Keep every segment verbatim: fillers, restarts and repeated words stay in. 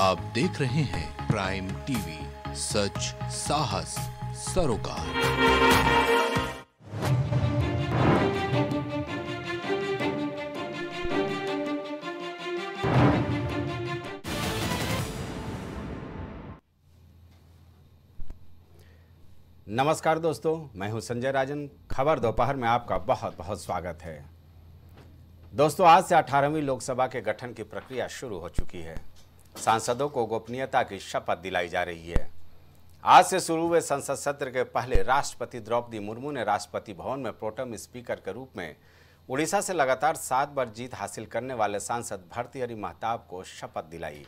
आप देख रहे हैं प्राइम टीवी, सच साहस सरोकार। नमस्कार दोस्तों, मैं हूं संजय राजन। खबर दोपहर में आपका बहुत बहुत स्वागत है। दोस्तों, आज से अठारहवीं लोकसभा के गठन की प्रक्रिया शुरू हो चुकी है। सांसदों को गोपनीयता की शपथ दिलाई जा रही है। आज से शुरू हुए संसद सत्र के पहले राष्ट्रपति द्रौपदी मुर्मू ने राष्ट्रपति भवन में प्रोटेम स्पीकर के रूप में उड़ीसा से लगातार सात बार जीत हासिल करने वाले सांसद भर्तृहरि महताब को शपथ दिलाई।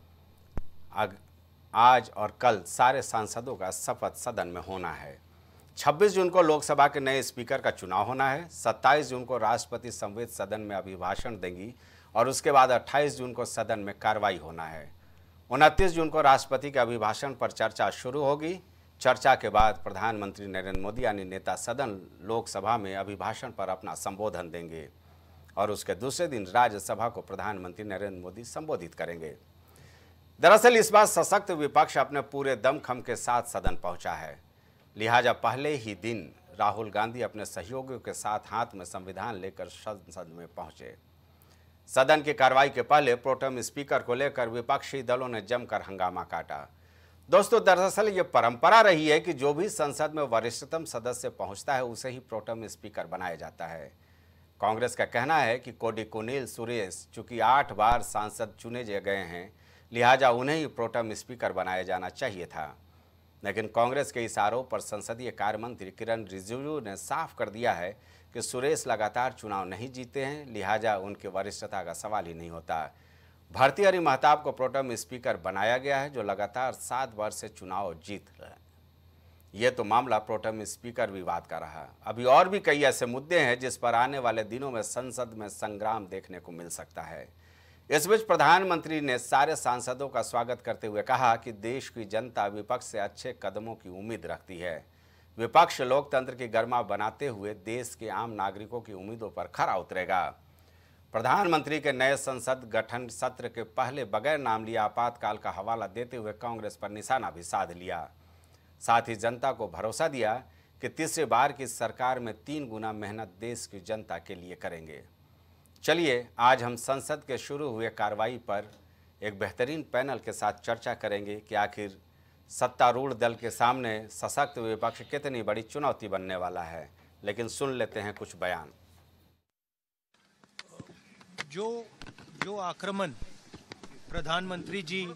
आज और कल सारे सांसदों का शपथ सदन में होना है। छब्बीस जून को लोकसभा के नए स्पीकर का चुनाव होना है। सत्ताईस जून को राष्ट्रपति संवित सदन में अभिभाषण देंगी और उसके बाद अट्ठाईस जून को सदन में कार्रवाई होना है। उनतीस जून को राष्ट्रपति के अभिभाषण पर चर्चा शुरू होगी। चर्चा के बाद प्रधानमंत्री नरेंद्र मोदी यानी नेता सदन लोकसभा में अभिभाषण पर अपना संबोधन देंगे और उसके दूसरे दिन राज्यसभा को प्रधानमंत्री नरेंद्र मोदी संबोधित करेंगे। दरअसल इस बार सशक्त विपक्ष अपने पूरे दमखम के साथ सदन पहुंचा है, लिहाजा पहले ही दिन राहुल गांधी अपने सहयोगियों के साथ हाथ में संविधान लेकर संसद में पहुंचे। सदन की कार्रवाई के पहले प्रोटेम स्पीकर को लेकर विपक्षी दलों ने जमकर हंगामा काटा। दोस्तों, दरअसल ये परंपरा रही है कि जो भी संसद में वरिष्ठतम सदस्य पहुंचता है उसे ही प्रोटेम स्पीकर बनाया जाता है। कांग्रेस का कहना है कि कोडिकुनिल सुरेश चूंकि आठ बार सांसद चुने गए हैं, लिहाजा उन्हें ही प्रोटेम स्पीकर बनाया जाना चाहिए था। लेकिन कांग्रेस के इस आरोप पर संसदीय कार्य मंत्री किरण रिजिजू ने साफ कर दिया है कि सुरेश लगातार चुनाव नहीं जीते हैं, लिहाजा उनकी वरिष्ठता का सवाल ही नहीं होता। भर्तृहरि महताब को प्रोटेम स्पीकर बनाया गया है, जो लगातार सात वर्ष से चुनाव जीत रहे हैं। ये तो मामला प्रोटेम स्पीकर विवाद का रहा। अभी और भी कई ऐसे मुद्दे हैं जिस पर आने वाले दिनों में संसद में संग्राम देखने को मिल सकता है। इस बीच प्रधानमंत्री ने सारे सांसदों का स्वागत करते हुए कहा कि देश की जनता विपक्ष से अच्छे कदमों की उम्मीद रखती है। विपक्ष लोकतंत्र की गरिमा बनाते हुए देश के आम नागरिकों की उम्मीदों पर खरा उतरेगा। प्रधानमंत्री के नए संसद गठन सत्र के पहले बगैर नाम लिए आपातकाल का हवाला देते हुए कांग्रेस पर निशाना भी साध लिया। साथ ही जनता को भरोसा दिया कि तीसरी बार की सरकार में तीन गुना मेहनत देश की जनता के लिए करेंगे। चलिए आज हम संसद के शुरू हुए कार्रवाई पर एक बेहतरीन पैनल के साथ चर्चा करेंगे कि आखिर सत्तारूढ़ दल के सामने सशक्त विपक्ष कितनी बड़ी चुनौती बनने वाला है। लेकिन सुन लेते हैं कुछ बयान। जो जो आक्रमण प्रधानमंत्री जी,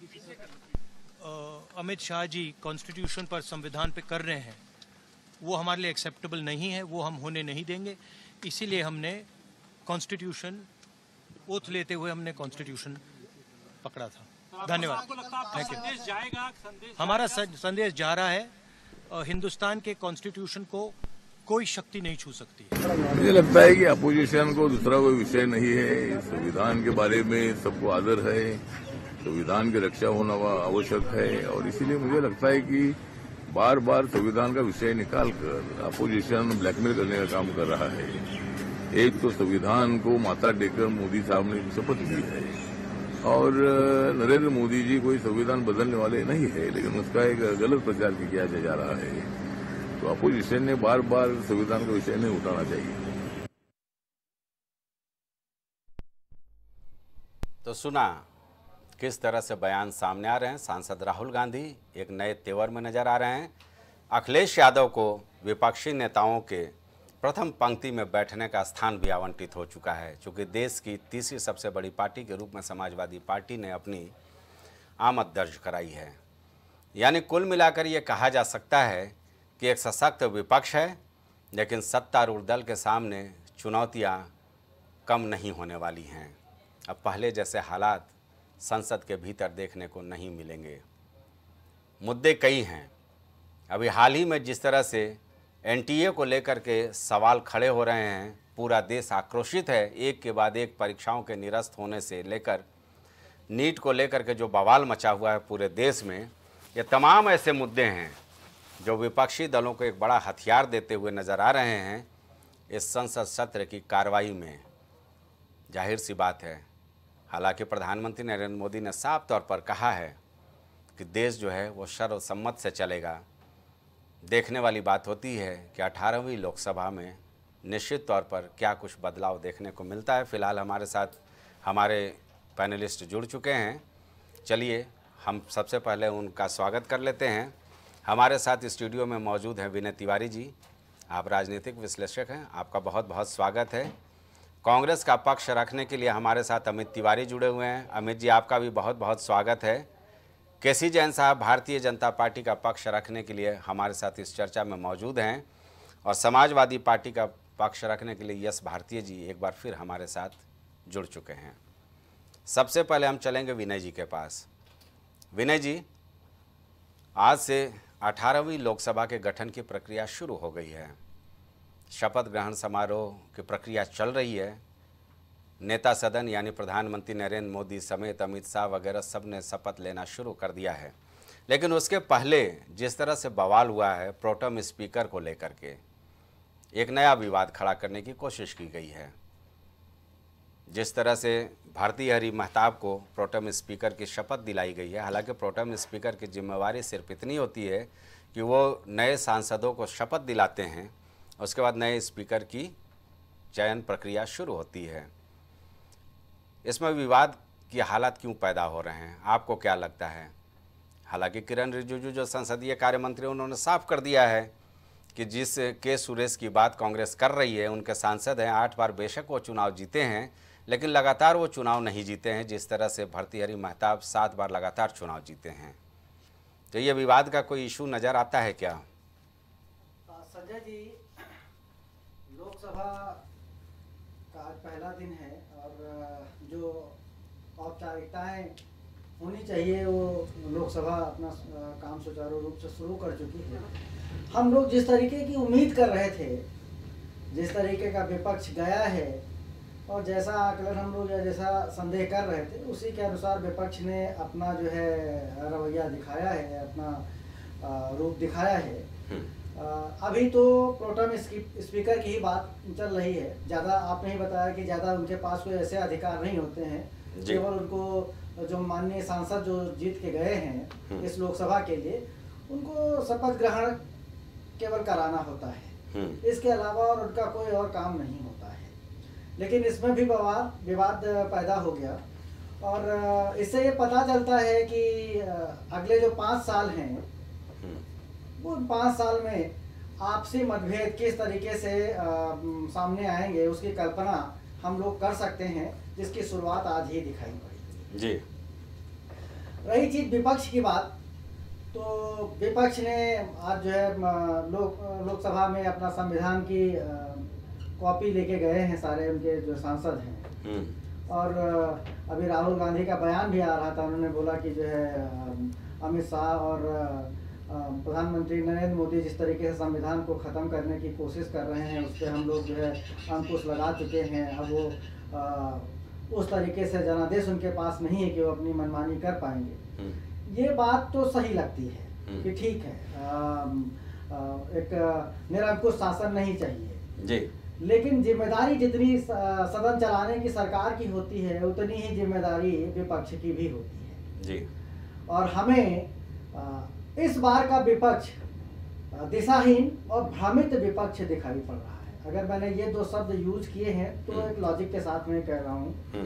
अमित शाह जी कॉन्स्टिट्यूशन पर, संविधान पे कर रहे हैं, वो हमारे लिए एक्सेप्टेबल नहीं है। वो हम होने नहीं देंगे। इसीलिए हमने कॉन्स्टिट्यूशन ओथ लेते हुए हमने कॉन्स्टिट्यूशन पकड़ा था। धन्यवाद। Thank you. हमारा संदेश जा रहा है, हिंदुस्तान के कॉन्स्टिट्यूशन को कोई शक्ति नहीं छू सकती है। मुझे लगता है कि अपोजिशन को दूसरा कोई विषय नहीं है। संविधान के बारे में सबको आदर है, संविधान की रक्षा होना आवश्यक है और इसीलिए मुझे लगता है कि बार बार संविधान का विषय निकालकर अपोजिशन ब्लैकमेल करने का काम कर रहा है। एक तो संविधान को माथा टेकर मोदी साहब ने शपथ ली है और नरेंद्र मोदी जी कोई संविधान बदलने वाले नहीं है, लेकिन उसका एक गलत प्रचार किया जा रहा है। तो अपोजिशन ने बार बार संविधान का विषय नहीं उठाना चाहिए। तो सुना किस तरह से बयान सामने आ रहे हैं। सांसद राहुल गांधी एक नए तेवर में नजर आ रहे हैं। अखिलेश यादव को विपक्षी नेताओं के प्रथम पंक्ति में बैठने का स्थान भी आवंटित हो चुका है, चूँकि देश की तीसरी सबसे बड़ी पार्टी के रूप में समाजवादी पार्टी ने अपनी आमद दर्ज कराई है। यानी कुल मिलाकर ये कहा जा सकता है कि एक सशक्त विपक्ष है, लेकिन सत्तारूढ़ दल के सामने चुनौतियां कम नहीं होने वाली हैं। अब पहले जैसे हालात संसद के भीतर देखने को नहीं मिलेंगे। मुद्दे कई हैं। अभी हाल ही में जिस तरह से एनटीए को लेकर के सवाल खड़े हो रहे हैं, पूरा देश आक्रोशित है। एक के बाद एक परीक्षाओं के निरस्त होने से लेकर नीट को लेकर के जो बवाल मचा हुआ है पूरे देश में, ये तमाम ऐसे मुद्दे हैं जो विपक्षी दलों को एक बड़ा हथियार देते हुए नज़र आ रहे हैं इस संसद सत्र की कार्रवाई में। जाहिर सी बात है हालांकि प्रधानमंत्री नरेंद्र मोदी ने साफ तौर पर कहा है कि देश जो है वो सर्वसम्मत से चलेगा। देखने वाली बात होती है कि अठारहवीं लोकसभा में निश्चित तौर पर क्या कुछ बदलाव देखने को मिलता है। फिलहाल हमारे साथ हमारे पैनलिस्ट जुड़ चुके हैं। चलिए हम सबसे पहले उनका स्वागत कर लेते हैं। हमारे साथ स्टूडियो में मौजूद हैं विनय तिवारी जी। आप राजनीतिक विश्लेषक हैं, आपका बहुत बहुत स्वागत है। कांग्रेस का पक्ष रखने के लिए हमारे साथ अमित तिवारी जुड़े हुए हैं। अमित जी, आपका भी बहुत बहुत स्वागत है। केसी जैन साहब भारतीय जनता पार्टी का पक्ष रखने के लिए हमारे साथ इस चर्चा में मौजूद हैं और समाजवादी पार्टी का पक्ष रखने के लिए यश भारतीय जी एक बार फिर हमारे साथ जुड़ चुके हैं। सबसे पहले हम चलेंगे विनय जी के पास। विनय जी, आज से अठारहवीं लोकसभा के गठन की प्रक्रिया शुरू हो गई है। शपथ ग्रहण समारोह की प्रक्रिया चल रही है। नेता सदन यानी प्रधानमंत्री नरेंद्र मोदी समेत अमित शाह वगैरह सब ने शपथ लेना शुरू कर दिया है। लेकिन उसके पहले जिस तरह से बवाल हुआ है प्रोटेम स्पीकर को लेकर के, एक नया विवाद खड़ा करने की कोशिश की गई है। जिस तरह से भारती हरी महताब को प्रोटेम स्पीकर की शपथ दिलाई गई है, हालांकि प्रोटेम स्पीकर की जिम्मेवारी सिर्फ इतनी होती है कि वो नए सांसदों को शपथ दिलाते हैं, उसके बाद नए स्पीकर की चयन प्रक्रिया शुरू होती है। इसमें विवाद की हालात क्यों पैदा हो रहे हैं, आपको क्या लगता है? हालांकि किरण रिजिजू जो संसदीय कार्य मंत्री, उन्होंने साफ कर दिया है कि जिस के सुरेश की बात कांग्रेस कर रही है, उनके सांसद हैं, आठ बार बेशक वो चुनाव जीते हैं लेकिन लगातार वो चुनाव नहीं जीते हैं, जिस तरह से भर्तृहरि महताब सात बार लगातार चुनाव जीते हैं। तो ये विवाद का कोई इशू नज़र आता है क्या? संजय जी, लोकसभा का आज पहला दिन है और जो औपचारिकताएं होनी चाहिए वो लोकसभा अपना काम सुचारू रूप से शुरू कर चुकी है। हम लोग जिस तरीके की उम्मीद कर रहे थे, जिस तरीके का विपक्ष गया है और जैसा आकलन हम लोग या जैसा संदेह कर रहे थे, उसी के अनुसार विपक्ष ने अपना जो है रवैया दिखाया है, अपना रूप दिखाया है। अभी तो प्रोटेम स्पीकर की ही बात चल रही है। ज़्यादा आपने ही बताया कि ज़्यादा उनके पास कोई ऐसे अधिकार नहीं होते हैं। केवल उनको जो माननीय सांसद जो जीत के गए हैं इस लोकसभा के लिए, उनको शपथ ग्रहण केवल कराना होता है। इसके अलावा और उनका कोई और काम नहीं होता है। लेकिन इसमें भी विवाद विवाद पैदा हो गया और इससे ये पता चलता है कि अगले जो पाँच साल हैं वो पाँच साल में आपसी मतभेद किस तरीके से आ, सामने आएंगे उसकी कल्पना हम लोग कर सकते हैं, जिसकी शुरुआत आज ही दिखाई पड़ी जी। रही चीज विपक्ष की बात, तो विपक्ष ने आज जो है लोक लोकसभा में अपना संविधान की कॉपी लेके गए हैं सारे उनके जो सांसद हैं। और अभी राहुल गांधी का बयान भी आ रहा था, उन्होंने बोला कि जो है अमित शाह और प्रधानमंत्री नरेंद्र मोदी जिस तरीके से संविधान को ख़त्म करने की कोशिश कर रहे हैं उस पर हम लोग जो है अंकुश लगा चुके हैं। अब वो आ, उस तरीके से जनादेश उनके पास नहीं है कि वो अपनी मनमानी कर पाएंगे। ये बात तो सही लगती है कि ठीक है, आ, आ, एक निरंकुश शासन नहीं चाहिए जी। लेकिन जिम्मेदारी जितनी सदन चलाने की सरकार की होती है उतनी ही जिम्मेदारी विपक्ष की भी होती है जी। और हमें आ, इस बार का विपक्ष दिशाहीन और भ्रमित विपक्ष दिखाई पड़ रहा है। अगर मैंने ये दो शब्द यूज किए हैं तो एक लॉजिक के साथ मैं कह रहा हूँ।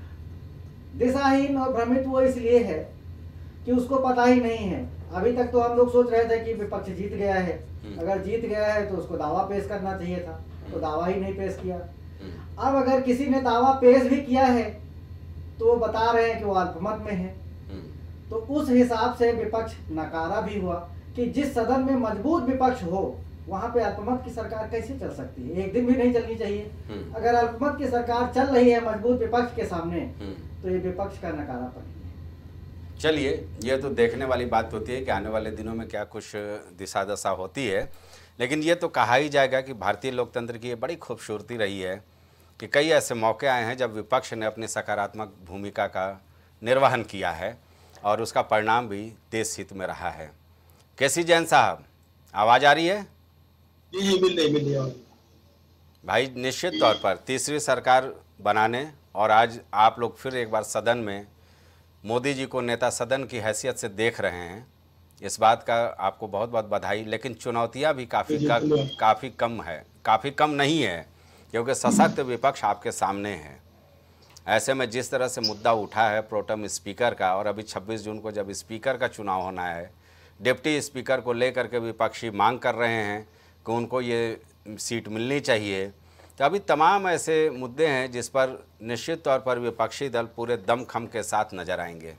दिशाहीन और भ्रमित वो इसलिए है कि उसको पता ही नहीं है। अभी तक तो हम लोग सोच रहे थे कि विपक्ष जीत गया है, अगर जीत गया है तो उसको दावा पेश करना चाहिए था, तो दावा ही नहीं पेश किया। अब अगर किसी ने दावा पेश भी किया है तो वो बता रहे हैं कि वो अल्पमत में है। तो उस हिसाब से विपक्ष नकारा भी हुआ कि जिस सदन में मजबूत विपक्ष हो वहां पे अल्पमत की सरकार कैसे चल सकती है? एक दिन भी नहीं चलनी चाहिए। अगर अल्पमत की सरकार चल रही है मजबूत विपक्ष के सामने तो ये विपक्ष का नकारापन है। चलिए, ये तो देखने वाली बात होती है कि आने वाले दिनों में क्या कुछ दिशा दशा होती है। लेकिन ये तो कहा ही जाएगा कि भारतीय लोकतंत्र की ये बड़ी खूबसूरती रही है कि कई ऐसे मौके आए हैं जब विपक्ष ने अपनी सकारात्मक भूमिका का निर्वहन किया है और उसका परिणाम भी देश हित में रहा है। केसी जैन साहब, आवाज़ आ रही है? जी जी, मिल रही मिल रही भाई, निश्चित तौर पर तीसरी सरकार बनाने और आज आप लोग फिर एक बार सदन में मोदी जी को नेता सदन की हैसियत से देख रहे हैं, इस बात का आपको बहुत बहुत बधाई। लेकिन चुनौतियां भी काफ़ी का, काफ़ी कम है, काफ़ी कम नहीं है, क्योंकि सशक्त विपक्ष आपके सामने है। ऐसे में जिस तरह से मुद्दा उठा है प्रोटेम स्पीकर का, और अभी छब्बीस जून को जब स्पीकर का चुनाव होना है, डिप्टी स्पीकर को लेकर के विपक्षी मांग कर रहे हैं कि उनको ये सीट मिलनी चाहिए। तो अभी तमाम ऐसे मुद्दे हैं जिस पर निश्चित तौर पर विपक्षी दल पूरे दमखम के साथ नजर आएंगे।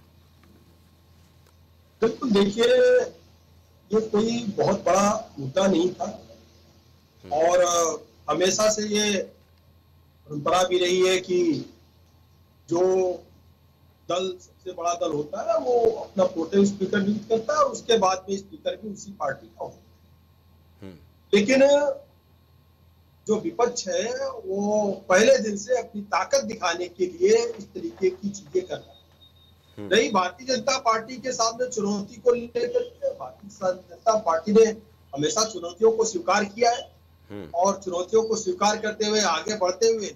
बिल्कुल, देखिए ये कोई बहुत बड़ा मुद्दा नहीं था और हमेशा से ये परंपरा भी रही है कि जो दल सबसे बड़ा दल होता है वो अपना प्रोटेम स्पीकर नियुक्त करता है और उसके बाद में स्पीकर भी उसी पार्टी का होता है। लेकिन जो विपक्ष है वो पहले दिन से अपनी ताकत दिखाने के लिए इस तरीके की चीजें कर रहा है। रही भारतीय जनता पार्टी के सामने चुनौती को लेकर के, भारतीय जनता पार्टी ने हमेशा चुनौतियों को स्वीकार किया है और चुनौतियों को स्वीकार करते हुए आगे बढ़ते हुए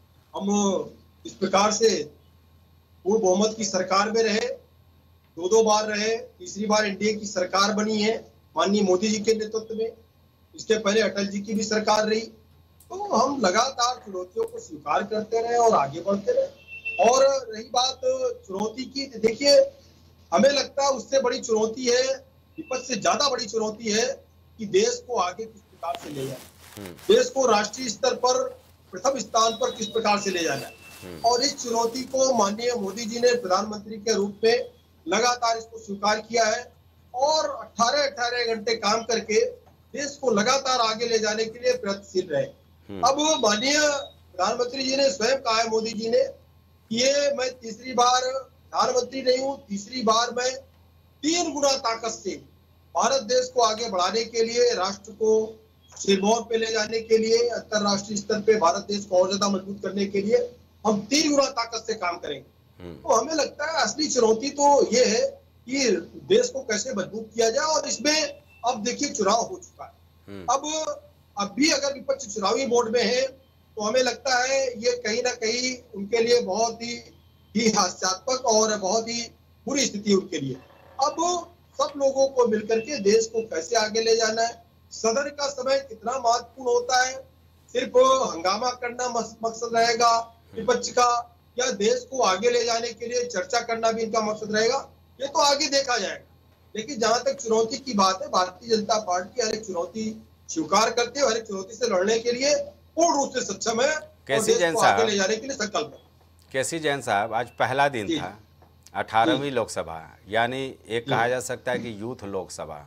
हम इस प्रकार से पूर्ण बहुमत की सरकार में रहे, दो दो बार रहे, तीसरी बार एनडीए की सरकार बनी है माननीय मोदी जी के नेतृत्व में, इसके पहले अटल जी की भी सरकार रही। तो हम लगातार चुनौतियों को स्वीकार करते रहे और आगे बढ़ते रहे। और रही बात चुनौती की, देखिए हमें लगता है उससे बड़ी चुनौती है, विपक्ष से ज्यादा बड़ी चुनौती है कि देश को आगे किस प्रकार से ले जाए, देश को राष्ट्रीय स्तर पर प्रथम स्थान पर किस प्रकार से ले जाना है। और इस चुनौती को माननीय मोदी जी ने प्रधानमंत्री के रूप में लगातार इसको स्वीकार किया है और अठारह अठारह घंटे काम करके देश को लगातार आगे ले जाने के लिए प्रयत्नशील रहे। अब माननीय प्रधानमंत्री जी ने स्वयं कहा है, मोदी जी ने, ये मैं तीसरी बार प्रधानमंत्री नहीं हूँ, तीसरी बार मैं तीन गुना ताकत से भारत देश को आगे बढ़ाने के लिए, राष्ट्र को सिरमौर पे ले जाने के लिए, अंतरराष्ट्रीय स्तर पे भारत देश को और ज्यादा मजबूत करने के लिए हम तीन गुना ताकत से काम करेंगे। तो हमें लगता है असली चुनौती तो ये है कि देश को कैसे मजबूत किया जाए। और इसमें अब देखिए चुनाव हो चुका है, अब अब भी अगर विपक्ष चुनावी मोड में है तो हमें लगता है ये कहीं ना कहीं उनके लिए बहुत ही, ही हास्यास्पद और बहुत ही बुरी स्थिति उनके लिए। अब सब लोगों को मिलकर के देश को कैसे आगे ले जाना है, सदन का समय कितना महत्वपूर्ण होता है, सिर्फ हंगामा करना मकसद रहेगा विपक्ष का या देश को आगे ले जाने के लिए चर्चा करना भी इनका मकसद रहेगा, ये तो आगे देखा जाएगा। लेकिन जहां तक चुनौती की बात है, भारतीय जनता पार्टी हर एक चुनौती स्वीकार करते हुए हर एक चुनौती से लड़ने के लिए पूर्ण रूप से सक्षम है और देश को आगे ले जाने के लिए संकल्प है। केसी जैन साहब, आज पहला दिन था अठारहवीं लोकसभा, यानी एक कहा जा सकता है कि यूथ लोकसभा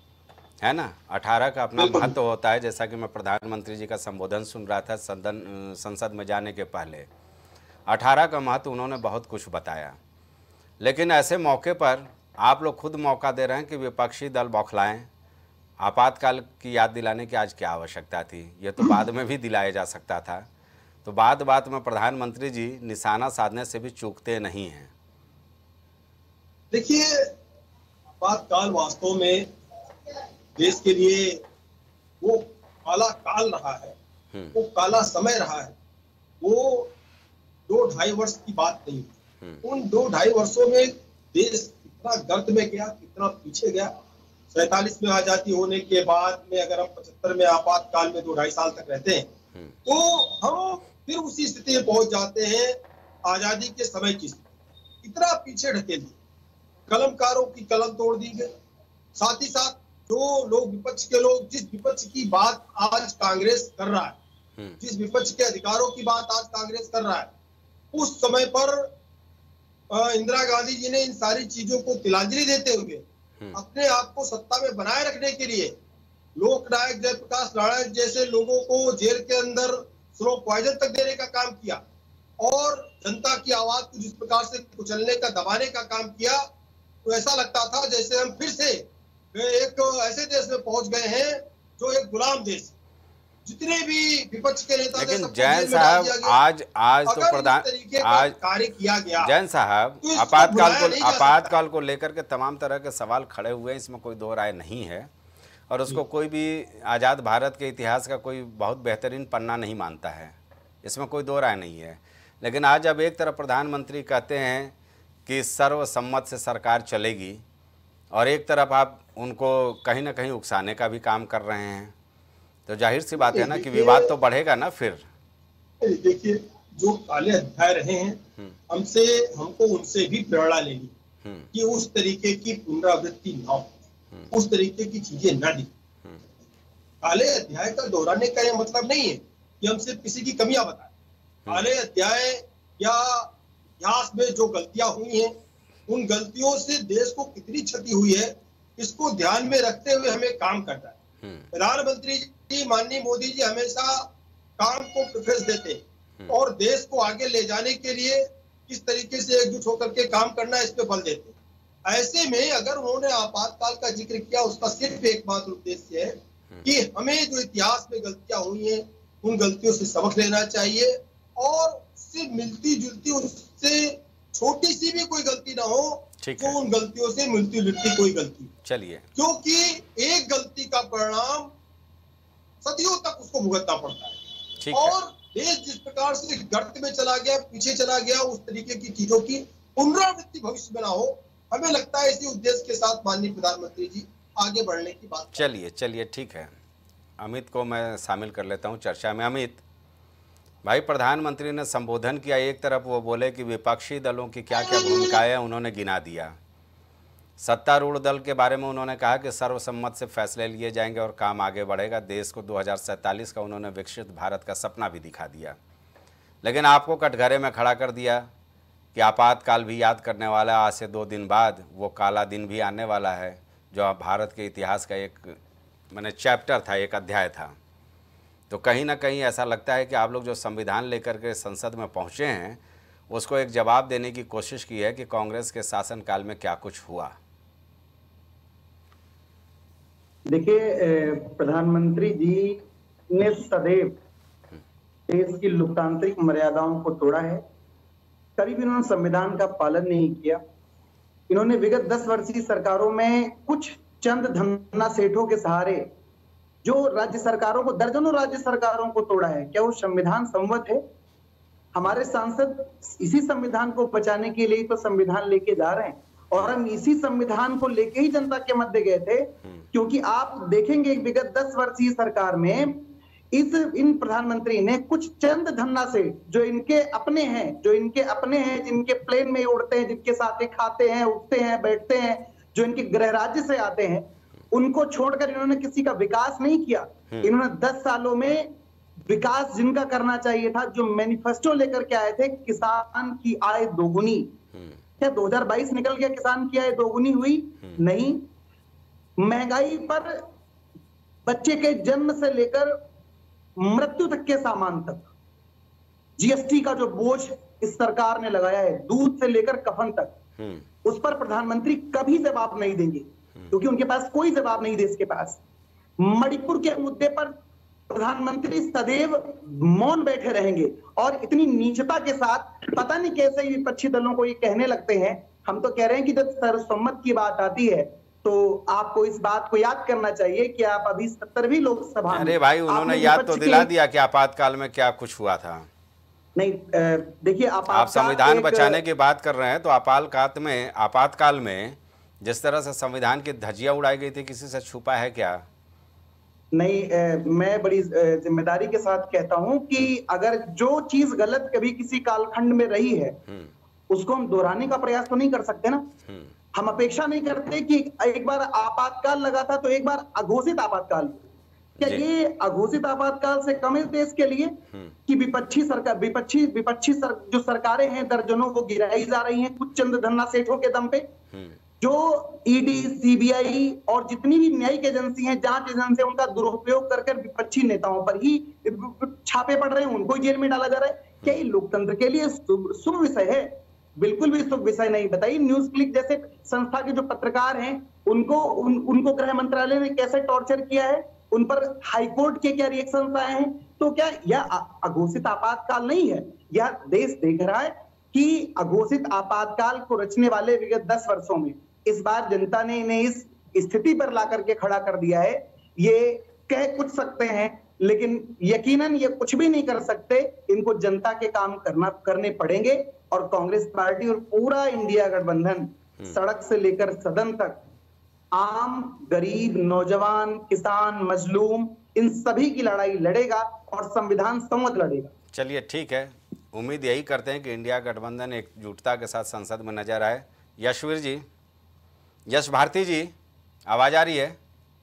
है ना। अठारह का अपना महत्व होता है, जैसा कि मैं प्रधानमंत्री जी का संबोधन सुन रहा था सदन संसद में जाने के पहले। अठारह का महत्व उन्होंने बहुत कुछ बताया, लेकिन ऐसे मौके पर आप लोग खुद मौका दे रहे हैं कि विपक्षी दल बौखलाएं। आपातकाल की याद दिलाने की आज क्या आवश्यकता थी, ये तो बाद में भी दिलाया जा सकता था। तो बात बात में प्रधानमंत्री जी निशाना साधने से भी चूकते नहीं हैं। देखिए आपातकाल वास्तव में देश के लिए वो काला काल रहा है, वो काला समय रहा है, वो दो ढाई वर्ष की बात नहीं। उन दो ढाई वर्षों में देश कितना गर्त में गया, कितना पीछे गया। सैतालीस में आजादी होने के बाद में अगर हम पचहत्तर में आपातकाल में दो ढाई साल तक रहते हैं तो हम फिर उसी स्थिति में पहुंच जाते हैं आजादी के समय की स्थिति। इतना पीछे ढकेल दिया, कलमकारों की कलम तोड़ दी गई। साथ ही साथ जो लोग विपक्ष के लोग, जिस विपक्ष की बात आज कांग्रेस कर रहा है, जिस विपक्ष के अधिकारों की बात आज कांग्रेस कर रहा है, उस समय पर इंदिरा गांधी जी ने इन सारी चीजों को तिलांजलि देते हुए अपने आप को सत्ता में बनाए रखने के लिए लोकनायक जयप्रकाश नारायण जैसे लोगों को जेल के अंदर स्लो पॉइजन तक देने का काम किया और जनता की आवाज को जिस प्रकार से कुचलने का, दबाने का काम किया, तो ऐसा लगता था जैसे हम फिर से एक ऐसे देश में पहुंच गए हैं जो एक गुलाम देश। जितने भी विपक्ष के नेता, लेकिन जैन साहब आज आज तो प्रधान आज कार्य किया गया। जैन साहब तो आपातकाल को आपातकाल को लेकर के तमाम तरह के सवाल खड़े हुए हैं, इसमें कोई दो राय नहीं है और उसको कोई भी आज़ाद भारत के इतिहास का कोई बहुत बेहतरीन पन्ना नहीं मानता है, इसमें कोई दो राय नहीं है। लेकिन आज अब एक तरफ प्रधानमंत्री कहते हैं कि सर्वसम्मत से सरकार चलेगी और एक तरफ आप उनको कहीं ना कहीं उकसाने का भी काम कर रहे हैं, तो जाहिर सी बात है ना कि विवाद तो बढ़ेगा ना फिर। देखिए, जो काले अध्याय रहे हैं हमसे हमको उनसे भी प्रेरणा लेनी कि उस तरीके की पुनरावृत्ति ना हो, उस तरीके की चीजें ना दी। काले अध्याय का दोहराने का यह मतलब नहीं है कि हम सिर्फ किसी की कमियां बताएं। काले अध्याय या इतिहास में जो गलतियां हुई हैं, उन गलतियों से देश को कितनी क्षति हुई है, इसको ध्यान में रखते हुए हमें काम करना है। प्रधानमंत्री जी, माननीय मोदी जी हमेशा काम को प्रेफरेंस देते हैं और देश को आगे ले जाने के लिए किस तरीके से एकजुट होकर के काम करना है, इस पे बल देते हैं। ऐसे में अगर उन्होंने आपातकाल का जिक्र किया, उसका सिर्फ एकमात्र उद्देश्य है कि हमें जो इतिहास में गलतियां हुई हैं, उन गलतियों से सबक लेना चाहिए और उससे मिलती जुलती, उससे छोटी सी भी कोई गलती ना हो तो उन गलतियों से मिलती जुलती कोई गलती, चलिए, क्योंकि एक गलती का परिणाम सदियों तक उसको भुगतना पड़ता है। और देश जिस प्रकार से गर्त में चला गया, पीछे चला गया, उस तरीके की चीजों की पुनरावृत्ति भविष्य में ना हो, हमें लगता है इसी उद्देश्य के साथ माननीय प्रधानमंत्री जी आगे बढ़ने की बात। चलिए चलिए ठीक है, अमित को मैं शामिल कर लेता हूं चर्चा में। अमित भाई, प्रधानमंत्री ने संबोधन किया, एक तरफ वो बोले कि विपक्षी दलों की क्या क्या भूमिकाएं हैं उन्होंने गिना दिया। सत्तारूढ़ दल के बारे में उन्होंने कहा कि सर्वसम्मत से फैसले लिए जाएंगे और काम आगे बढ़ेगा। देश को दो हज़ार सैंतालीस का उन्होंने विकसित भारत का सपना भी दिखा दिया। लेकिन आपको कटघरे में खड़ा कर दिया कि आपातकाल भी याद करने वाला है। आज से दो दिन बाद वो काला दिन भी आने वाला है, जो भारत के इतिहास का एक मैंने चैप्टर था, एक अध्याय था। तो कहीं ना कहीं ऐसा लगता है कि आप लोग जो संविधान लेकर के संसद में पहुँचे हैं, उसको एक जवाब देने की कोशिश की है कि कांग्रेस के शासनकाल में क्या कुछ हुआ। देखिए, प्रधानमंत्री जी ने सदैव देश की लोकतांत्रिक मर्यादाओं को तोड़ा है। कभी भी उन्होंने संविधान का पालन नहीं किया। इन्होंने विगत दस वर्षीय सरकारों में कुछ चंद धन्ना सेठों के सहारे जो राज्य सरकारों को, दर्जनों राज्य सरकारों को तोड़ा है। क्या वो संविधान संवत है? हमारे सांसद इसी संविधान को बचाने के लिए तो संविधान लेके जा रहे हैं और हम इसी संविधान को लेके ही जनता के मध्य गए थे, क्योंकि आप देखेंगे विगत दस वर्षीय सरकार में इस इन प्रधानमंत्री ने कुछ चंद धन्ना से जो इनके अपने हैं, जो इनके अपने हैं, जिनके प्लेन में उड़ते हैं, जिनके साथ खाते हैं, उठते हैं, बैठते हैं, जो इनके गृह राज्य से आते हैं, उनको छोड़कर इन्होंने किसी का विकास नहीं किया। इन्होंने दस सालों में विकास जिनका करना चाहिए था, जो मैनिफेस्टो लेकर के आए थे, किसान की आय दोगुनी, क्या दो हज़ार बाईस निकल गया? किसान की आय दोगुनी हुई? नहीं। महंगाई पर बच्चे के जन्म से लेकर मृत्यु तक के सामान तक जीएसटी का जो बोझ इस सरकार ने लगाया है, दूध से लेकर कफन तक, उस पर प्रधानमंत्री कभी जवाब नहीं देंगे, क्योंकि उनके पास कोई जवाब नहीं देश के पास। मणिपुर के मुद्दे पर प्रधानमंत्री सदैव मौन बैठे रहेंगे और इतनी नीचता के साथ पता नहीं कैसे विपक्षी दलों को ये कहने लगते हैं। हम तो कह रहे हैं कि जब सर्वसम्मत की बात आती है तो आपको इस बात को याद करना चाहिए कि आप अभी सत्तरवीं लोकसभा, अरे भाई, उन्होंने याद तो दिला दिया कि आपातकाल में क्या कुछ हुआ था। नहीं, देखिए, आप संविधान बचाने की बात कर रहे हैं, तो आपातकाल में आपातकाल में जिस तरह से संविधान की धज्जियां उड़ाई गई थी, किसी से छुपा है क्या? नहीं, ए, मैं बड़ी जिम्मेदारी के साथ कहता हूं कि अगर जो चीज गलत कभी किसी कालखंड में रही है, उसको हम दोहराने का प्रयास तो नहीं कर सकते ना। हम अपेक्षा नहीं करते कि एक बार आपातकाल लगा था तो एक बार अघोषित आपातकाल। क्या ये अघोषित आपातकाल से कम है देश के लिए कि विपक्षी सरकार विपक्षी विपक्षी सर, जो सरकारें हैं दर्जनों को गिराई जा रही हैं कुछ चंद धन्ना सेठों के दम पे, जो ईडी, सीबीआई और जितनी भी न्यायिक एजेंसी हैं, जांच एजेंसी, उनका दुरुपयोग करके विपक्षी नेताओं पर ही छापे पड़ रहे हैं, उनको जेल में डाला जा रहा है। क्या ये लोकतंत्र के लिए शुभ विषय है? बिल्कुल भी शुभ विषय नहीं। बताइए, न्यूज क्लिक जैसे संस्था के जो पत्रकार हैं, उनको उन, उनको गृह मंत्रालय ने कैसे टॉर्चर किया है, उन पर हाईकोर्ट के क्या रिएक्शन आए हैं। तो क्या यह अघोषित आपातकाल नहीं है? यह देश देख रहा है कि अघोषित आपातकाल को रचने वाले विगत दस वर्षों में इस बार जनता ने इन्हें इस स्थिति पर ला करके खड़ा कर दिया है। ये कह कुछ सकते हैं, लेकिन यकीनन ये कुछ भी नहीं कर सकते, इनको जनता के काम करना करने पड़ेंगे और कांग्रेस पार्टी और पूरा इंडिया गठबंधन सड़क से लेकर सदन तक आम, गरीब, नौजवान, किसान, मजलूम, इन सभी की लड़ाई लड़ेगा और संविधान सम्मत लड़ेगा। चलिए ठीक है, उम्मीद यही करते हैं कि इंडिया गठबंधन एकजुटता के साथ संसद में नजर आए। यशवीर जी, यश भारती जी, आवाज आ रही है?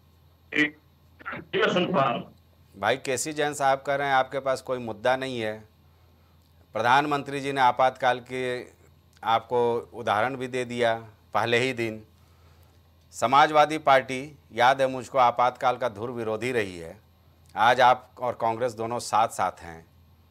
मैं सुन पा रहा हूं। भाई केसी जैन साहब कह रहे हैं आपके पास कोई मुद्दा नहीं है। प्रधानमंत्री जी ने आपातकाल के आपको उदाहरण भी दे दिया पहले ही दिन। समाजवादी पार्टी, याद है मुझको, आपातकाल का धुर विरोधी रही है। आज आप और कांग्रेस दोनों साथ साथ हैं।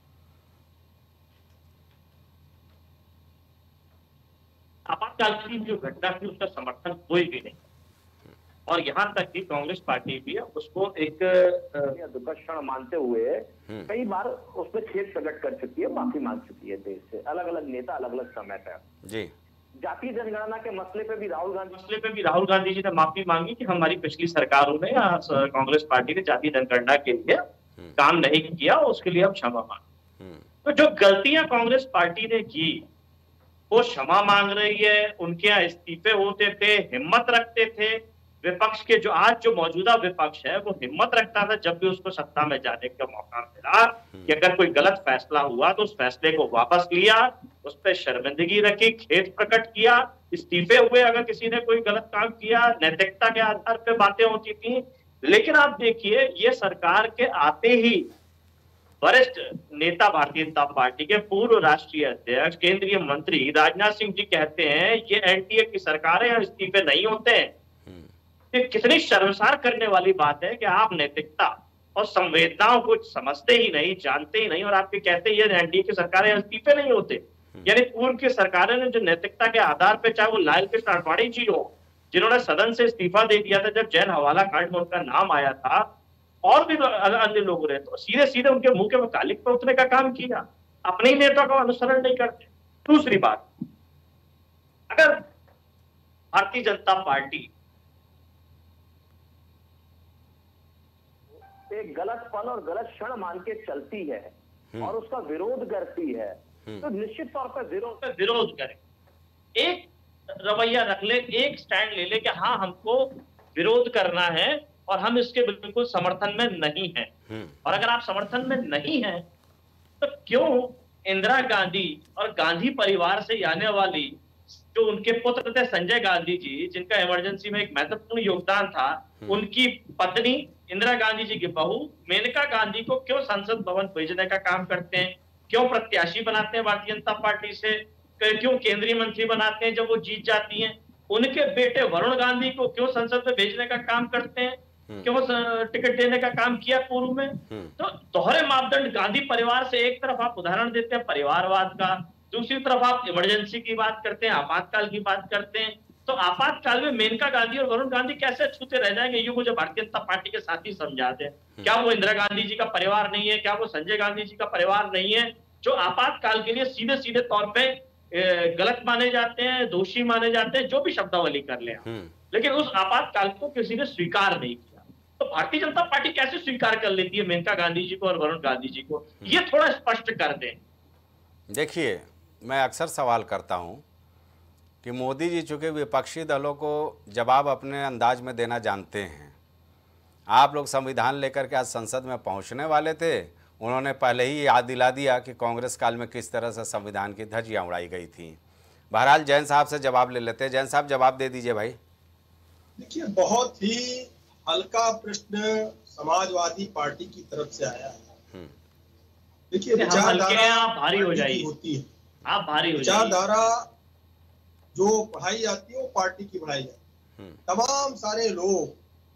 आपातकाल की जो घटना थी उसका समर्थन कोई भी नहीं, और यहाँ तक कि कांग्रेस पार्टी भी उसको एक दुखद क्षण मानते हुए कई बार उसमें खेद प्रकट कर चुकी है, माफी मांग चुकी है देश से। अलग अलग नेता अलग अलग समय पर जी जातीय जनगणना के मसले पे भी राहुल गांधी मसले पे भी राहुल गांधी जी ने माफी मांगी कि हमारी पिछली सरकारों ने या कांग्रेस पार्टी ने जातीय जनगणना के लिए काम नहीं किया, उसके लिए हम क्षमा मांग। तो जो गलतियां कांग्रेस पार्टी ने की वो क्षमा मांग रही है। उनके यहाँ इस्तीफे होते थे, हिम्मत रखते थे विपक्ष के, जो आज जो मौजूदा विपक्ष है वो हिम्मत रखता था जब भी उसको सत्ता में जाने का मौका मिला कि अगर कोई गलत फैसला हुआ तो उस फैसले को वापस लिया, उस पर शर्मिंदगी रखी, खेद प्रकट किया, इस्तीफे हुए अगर किसी ने कोई गलत काम किया, नैतिकता के आधार पर बातें होती थी। लेकिन आप देखिए ये सरकार के आते ही वरिष्ठ नेता, भारतीय जनता पार्टी के पूर्व राष्ट्रीय अध्यक्ष, केंद्रीय मंत्री राजनाथ सिंह जी कहते हैं ये एनडीए की सरकार है, यहाँ इस्तीफे नहीं होते हैं। ये कितनी शर्मसार करने वाली बात है कि आप नैतिकता और संवेदनाओं को समझते ही नहीं, जानते ही नहीं, और आपके कहते हैं ये एनडीए की सरकार है, इस्तीफे नहीं होते। यानी पूर्व की सरकारें ने जो नैतिकता के आधार पर, चाहे वो लाल कृष्ण आडवाणी जी हो जिन्होंने सदन से इस्तीफा दे दिया था जब जैन हवाला कांड में उनका नाम आया था, और भी अन्य लोग रहे, तो सीधे सीधे उनके मुंह के मुतालिक पे उतरने का काम किया, अपने ही नेता का अनुसरण नहीं करते। दूसरी बात, अगर भारतीय जनता पार्टी एक गलत पल और गलत क्षण मान के चलती है और उसका विरोध करती है तो निश्चित तौर पर विरोध पर विरोध करे, एक रवैया रख ले, एक स्टैंड ले ले कि हाँ हमको विरोध करना है और हम इसके बिल्कुल समर्थन में नहीं हैं। और अगर आप समर्थन में नहीं हैं तो क्यों इंदिरा गांधी और गांधी परिवार से आने वाली जो उनके पुत्र थे संजय गांधी जी, जिनका इमरजेंसी में एक महत्वपूर्ण योगदान था, उनकी पत्नी इंदिरा गांधी जी की बहू मेनका गांधी को क्यों संसद भवन भेजने का काम करते हैं, क्यों प्रत्याशी बनाते हैं भारतीय जनता पार्टी से, क्यों केंद्रीय मंत्री बनाते हैं जब वो जीत जाती हैं, उनके बेटे वरुण गांधी को क्यों संसद में भेजने का काम करते हैं, क्यों टिकट देने का काम किया पूर्व में। तो दोहरे मापदंड, गांधी परिवार से एक तरफ आप उदाहरण देते हैं परिवारवाद का, दूसरी तरफ आप इमरजेंसी की बात करते हैं, आपातकाल की बात करते हैं। तो आपातकाल में मेनका गांधी और वरुण गांधी कैसे छूते रह जाएंगे, ये मुझे भारतीय जनता पार्टी के साथी समझाते हैं। क्या वो इंदिरा गांधी जी का परिवार नहीं है, क्या वो संजय गांधी जी का परिवार नहीं है, जो आपातकाल के लिए सीधे सीधे तौर पर गलत माने जाते हैं, दोषी माने जाते हैं, जो भी शब्दावली कर ले, लेकिन उस आपातकाल को किसी ने स्वीकार नहीं किया। तो भारतीय जनता पार्टी कैसे स्वीकार कर लेती है मेनका गांधी जी को और वरुण गांधी जी को, ये थोड़ा स्पष्ट कर दें। देखिए, मैं अक्सर सवाल करता हूं कि मोदी जी चूंकि विपक्षी दलों को जवाब अपने अंदाज में देना जानते हैं, आप लोग संविधान लेकर के आज संसद में पहुंचने वाले थे, उन्होंने पहले ही याद दिला दिया कि कांग्रेस काल में किस तरह से संविधान की धज्जियां उड़ाई गई थी। बहरहाल जैन साहब से जवाब ले लेते हैं। जैन साहब जवाब दे दीजिए भाई। देखिए, बहुत ही हल्का प्रश्न समाजवादी पार्टी की तरफ से आया है। देखिए, विचारधारा भारी हो जाएगी, होती है, आप भारी हो विचारधारा जो पढ़ाई जाती है वो पार्टी की पढ़ाई जाती है। तमाम सारे लोग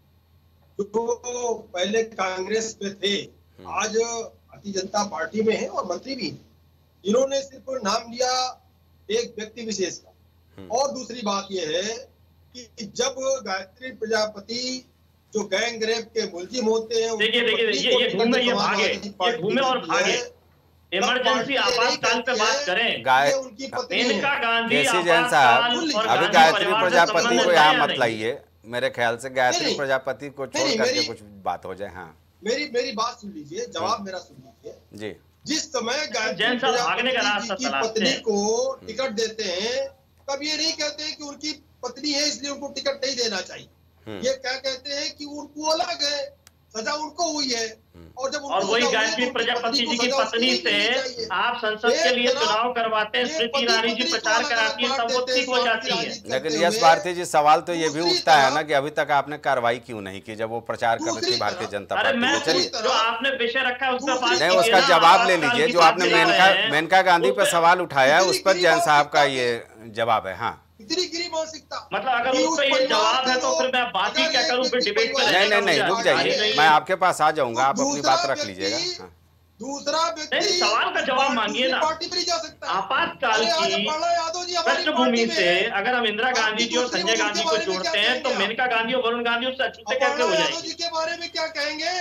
जो पहले कांग्रेस पे थे आज भारतीय जनता पार्टी में है और मंत्री भी, इन्होंने सिर्फ नाम लिया एक व्यक्ति विशेष का। और दूसरी बात यह है कि जब गायत्री प्रजापति जो गैंग रेप के मुलजिम होते हैं, देखिए देखिए ये ये घूमे ये भागे ये घूमे और भागे इमरजेंसी आपातकाल पे बात करें। मेनका गांधी जैन साहब, अभी गायत्री प्रजापति को यहाँ मत लाइए, मेरे ख्याल से गायत्री प्रजापति को छोड़ करके कुछ बात हो जाए। हाँ मेरी मेरी बात सुन लीजिए, जवाब मेरा सुन लीजिए जी। जिस समय जैन साहब भागने का रास्ता की तलाशते पत्नी हैं। को टिकट देते हैं, तब ये नहीं कहते हैं कि उनकी पत्नी है इसलिए उनको टिकट नहीं देना चाहिए। ये क्या कहते हैं कि उनको अलग है, सजा उनको हुई है, और जब और वही गायत्री प्रजापति जी की पत्नी से आप संसद के लिए चुनाव करवाते हैं, स्मृति ईरानी जी प्रचार कराती है, तब वो ठीक हो जाती है। लेकिन यश भारती जी, सवाल तो ये भी उठता है ना कि अभी तक आपने कार्रवाई क्यों नहीं की जब वो प्रचार कर रही थी भारतीय जनता अरे पार्टी मैं में? चलिए, जो आपने विषय रखा है उसका बात नहीं, उसका जवाब ले लीजिए। जो आपने मेनका मेनका गांधी पर सवाल उठाया है, उस पर जैन साहब का ये जवाब है। हाँ, इतनी गिरी मानसिकता, मतलब अगर उस पर ये जवाब है तो फिर मैं बात ही क्या करूं, फिर डिबेट पे नहीं नहीं नहीं, रुक जाइए, मैं आपके पास आ जाऊंगा, आप अपनी बात रख लीजिएगा। हाँ। दूसरा व्यक्ति नहीं, सवाल का जवाब मांगिए ना। पार्टी में नहीं जा सकता। आपातकाल की पृष्ठभूमि से अगर हम इंदिरा गांधी जी और संजय गांधी को जोड़ते हैं तो मेनका गांधी और वरुण गांधी उससे अच्छे कैसे हो जाएंगे? के बारे में क्या कहेंगे?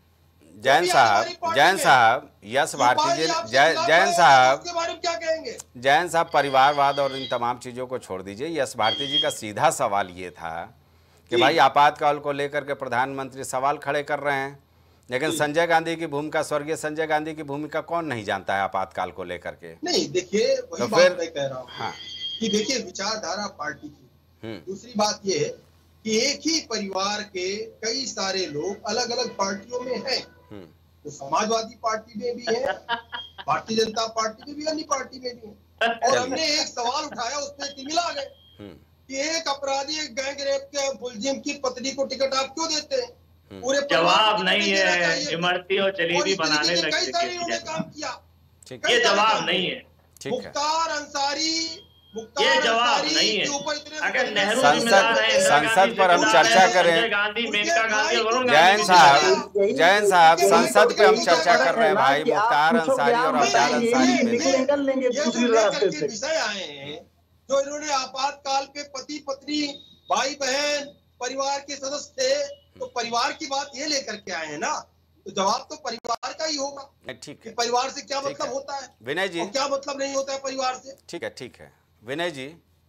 जैन साहब, जैन साहब, यश भारती जी, जैन साहब, के बारे में क्या कहेंगे? जैन साहब, परिवारवाद और इन तमाम चीजों को छोड़ दीजिए। यश भारती जी का सीधा सवाल ये था कि भाई आपातकाल को लेकर के प्रधानमंत्री सवाल खड़े कर रहे हैं, लेकिन संजय गांधी की भूमिका, स्वर्गीय संजय गांधी की भूमिका कौन नहीं जानता है आपातकाल को लेकर के? नहीं, देखिए वही तो बात फिर- मैं कह रहा हूँ। हाँ। कि देखिए विचारधारा पार्टी की, हम्म, दूसरी बात ये है कि एक ही परिवार के कई सारे लोग अलग अलग पार्टियों में हैं। हम्म, तो समाजवादी पार्टी में भी है, भारतीय जनता पार्टी में भी, अन्य पार्टी में भी है। और हमने एक सवाल उठाया, उसमें तिमिला गए हम्म, कि एक अपराधी, एक गैंग रेप के मुलजिम की पत्नी को टिकट आप क्यों देते हैं? हम्म। पूरे परिवार जवाब को नहीं टिकट देना है, चाहिए। इमरती और और चलेबी इस बनाने तरीके के लग कई सारे इन्होंने चुके काम किया। ठीक ये है, जवाब नहीं है। ठीक है। मुख्तार अंसारी, मुख्तार ये जवाब अंसारी नहीं है। के ऊपर इतने अगर नेहरू संसद- जिम्मेदार है, इंदिरा संसद गांधी पर हम जिम्मेदार चर्चा है, करें। संजय गांधी, मेनका गांधी और वरुण जैन गांधी साहब, जैन साहब, यही- संसद पे हम यही चर्चा बात कर रहे हैं है ना भाई, कि आप मुख्तार पूछोगे, अंसारी आप और अब्दाल बताइए, अंसारी पे निकल- निकल लेंगे ये जो दूसरी लेकर रास्ते के से। विषय आए हैं, जो इन्होंने आपातकाल पे पति पत्नी, भाई बहन, परिवार के सदस्य थे, तो परिवार की बात ये लेकर के आए हैं ना, तो जवाब तो परिवार का ही होगा नहीं, ठीक कि है, परिवार से क्या ठीक मतलब है। होता है विनय जी, और क्या मतलब नहीं होता है परिवार से। ठीक है, ठीक है। विनय जी,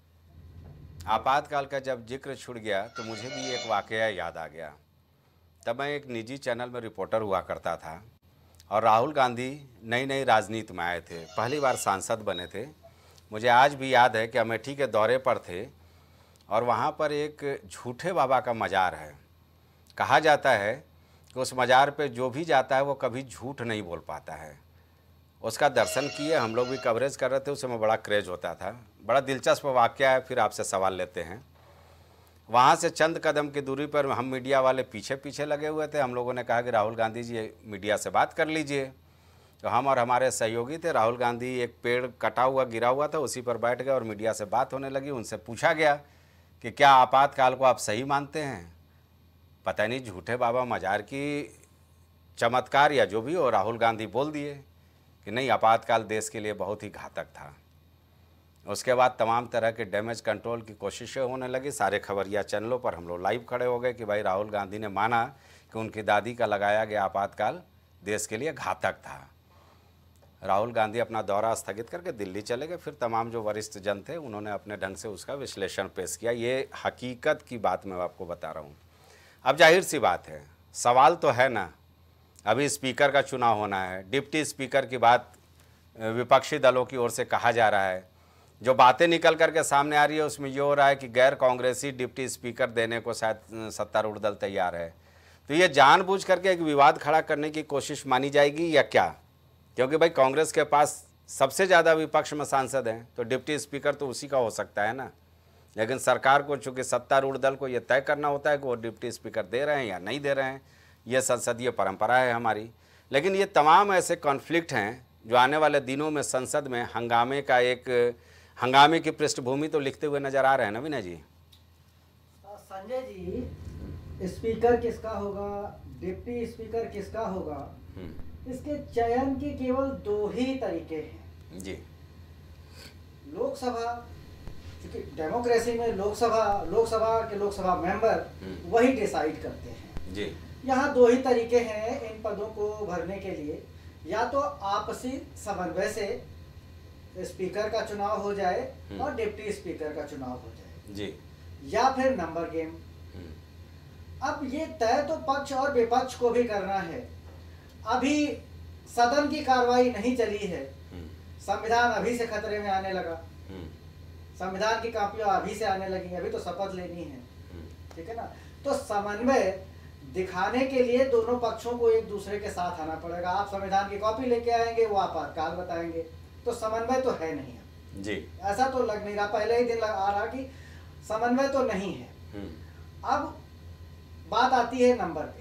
आपातकाल का जब जिक्र छुड़ गया तो मुझे भी एक वाकया याद आ गया। तब मैं एक निजी चैनल में रिपोर्टर हुआ करता था और राहुल गांधी नई नई राजनीति में आए थे, पहली बार सांसद बने थे। मुझे आज भी याद है कि अमेठी के दौरे पर थे और वहाँ पर एक झूठे बाबा का मज़ार है। कहा जाता है कि उस मज़ार पे जो भी जाता है वो कभी झूठ नहीं बोल पाता है। उसका दर्शन किए, हम लोग भी कवरेज कर रहे थे, उस समय बड़ा क्रेज होता था। बड़ा दिलचस्प वाक़या है, फिर आपसे सवाल लेते हैं। वहाँ से चंद कदम की दूरी पर हम मीडिया वाले पीछे पीछे लगे हुए थे। हम लोगों ने कहा कि राहुल गांधी जी मीडिया से बात कर लीजिए। तो हम और हमारे सहयोगी थे, राहुल गांधी एक पेड़ कटा हुआ गिरा हुआ था, उसी पर बैठ गए और मीडिया से बात होने लगी। उनसे पूछा गया कि क्या आपातकाल को आप सही मानते हैं? पता नहीं झूठे बाबा मज़ार की चमत्कार या जो भी हो, राहुल गांधी बोल दिए कि नहीं, आपातकाल देश के लिए बहुत ही घातक था। उसके बाद तमाम तरह के डैमेज कंट्रोल की कोशिशें होने लगी। सारे खबरिया चैनलों पर हम लोग लाइव खड़े हो गए कि भाई राहुल गांधी ने माना कि उनकी दादी का लगाया गया आपातकाल देश के लिए घातक था। राहुल गांधी अपना दौरा स्थगित करके दिल्ली चले गए। फिर तमाम जो वरिष्ठ जन थे उन्होंने अपने ढंग से उसका विश्लेषण पेश किया। ये हकीकत की बात मैं आपको बता रहा हूँ। अब जाहिर सी बात है, सवाल तो है ना, अभी स्पीकर का चुनाव होना है, डिप्टी स्पीकर की बात विपक्षी दलों की ओर से कहा जा रहा है। जो बातें निकल करके सामने आ रही है उसमें ये हो रहा है कि गैर कांग्रेसी डिप्टी स्पीकर देने को शायद सत्तारूढ़ दल तैयार है। तो ये जानबूझ करके एक विवाद खड़ा करने की कोशिश मानी जाएगी या क्या? क्योंकि भाई कांग्रेस के पास सबसे ज़्यादा विपक्ष में सांसद हैं, तो डिप्टी स्पीकर तो उसी का हो सकता है ना। लेकिन सरकार को चूँकि सत्तारूढ़ दल को ये तय करना होता है कि वो डिप्टी स्पीकर दे रहे हैं या नहीं दे रहे हैं, ये संसदीय परंपरा है हमारी। लेकिन ये तमाम ऐसे कॉन्फ्लिक्ट हैं जो आने वाले दिनों में संसद में हंगामे का एक हंगामे की पृष्ठभूमि तो लिखते हुए नजर आ रहे हैं ना विनय जी। संजय जी, स्पीकर किसका होगा, डिप्टी स्पीकर किसका होगा, इसके चयन के केवल दो ही तरीके हैं जी। लोकसभा, क्योंकि डेमोक्रेसी में लोकसभा लोकसभा के लोकसभा मेंबर वही डिसाइड करते हैं जी। यहाँ दो ही तरीके हैं इन पदों को भरने के लिए, या तो आपसी समन्वय से स्पीकर का चुनाव हो जाए और डिप्टी स्पीकर का चुनाव हो जाए जी, या फिर नंबर गेम। अब ये तय तो पक्ष और विपक्ष को भी करना है। अभी सदन की कार्रवाई नहीं चली है, संविधान अभी से खतरे में आने लगा, संविधान की कॉपियां अभी से आने लगी, अभी तो शपथ लेनी है, ठीक है ना। तो समन्वय दिखाने के लिए दोनों पक्षों को एक दूसरे के साथ आना पड़ेगा। आप संविधान की कॉपी लेके आएंगे, वो आपातकाल बताएंगे, तो समन्वय तो है नहीं जी। ऐसा तो लग नहीं रहा, पहले ही दिन लग आ रहा कि समन्वय तो नहीं है। अब बात आती है नंबर पे,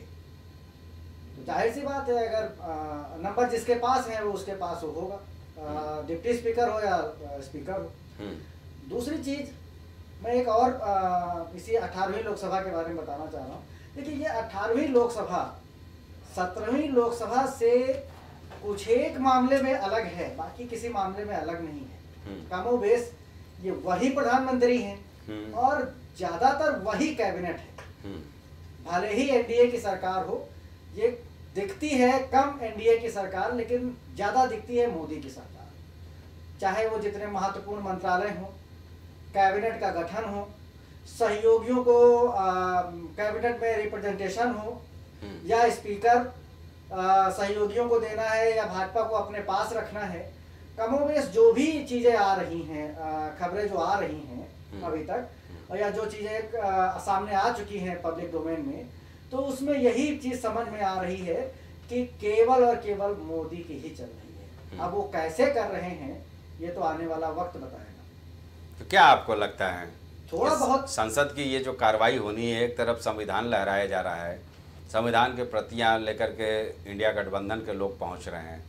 तो जाहिर सी बात है, अगर नंबर जिसके पास है वो उसके पास वो होगा, डिप्टी स्पीकर हो या स्पीकर हो। दूसरी चीज मैं एक और आ, इसी अठारहवीं लोकसभा के बारे में बताना चाह रहा हूँ। देखिए, ये अठारहवीं लोकसभा सत्रहवीं लोकसभा से कुछ एक मामले में अलग है, बाकी किसी मामले में अलग नहीं है। कमोबेश ये वही प्रधानमंत्री हैं और ज्यादातर वही कैबिनेट है। भले ही एनडीए की सरकार हो, ये दिखती है कम एनडीए की सरकार, लेकिन ज्यादा दिखती है मोदी की सरकार। चाहे वो जितने महत्वपूर्ण मंत्रालय हों, कैबिनेट का गठन हो, सहयोगियों को कैबिनेट में रिप्रेजेंटेशन हो, या स्पीकर आ, सहयोगियों को देना है या भाजपा को अपने पास रखना है, कमोबेश जो भी चीजें आ रही हैं, खबरें जो आ रही हैं अभी तक, या जो चीजें सामने आ चुकी हैं पब्लिक डोमेन में, तो उसमें यही चीज समझ में आ रही है कि केवल और केवल मोदी की ही चल रही है। अब वो कैसे कर रहे हैं ये तो आने वाला वक्त बताएगा। तो क्या आपको लगता है थोड़ा बहुत संसद की ये जो कार्रवाई होनी है, एक तरफ संविधान लहराया जा रहा है, संविधान के प्रतियां लेकर के इंडिया गठबंधन के लोग पहुंच रहे हैं,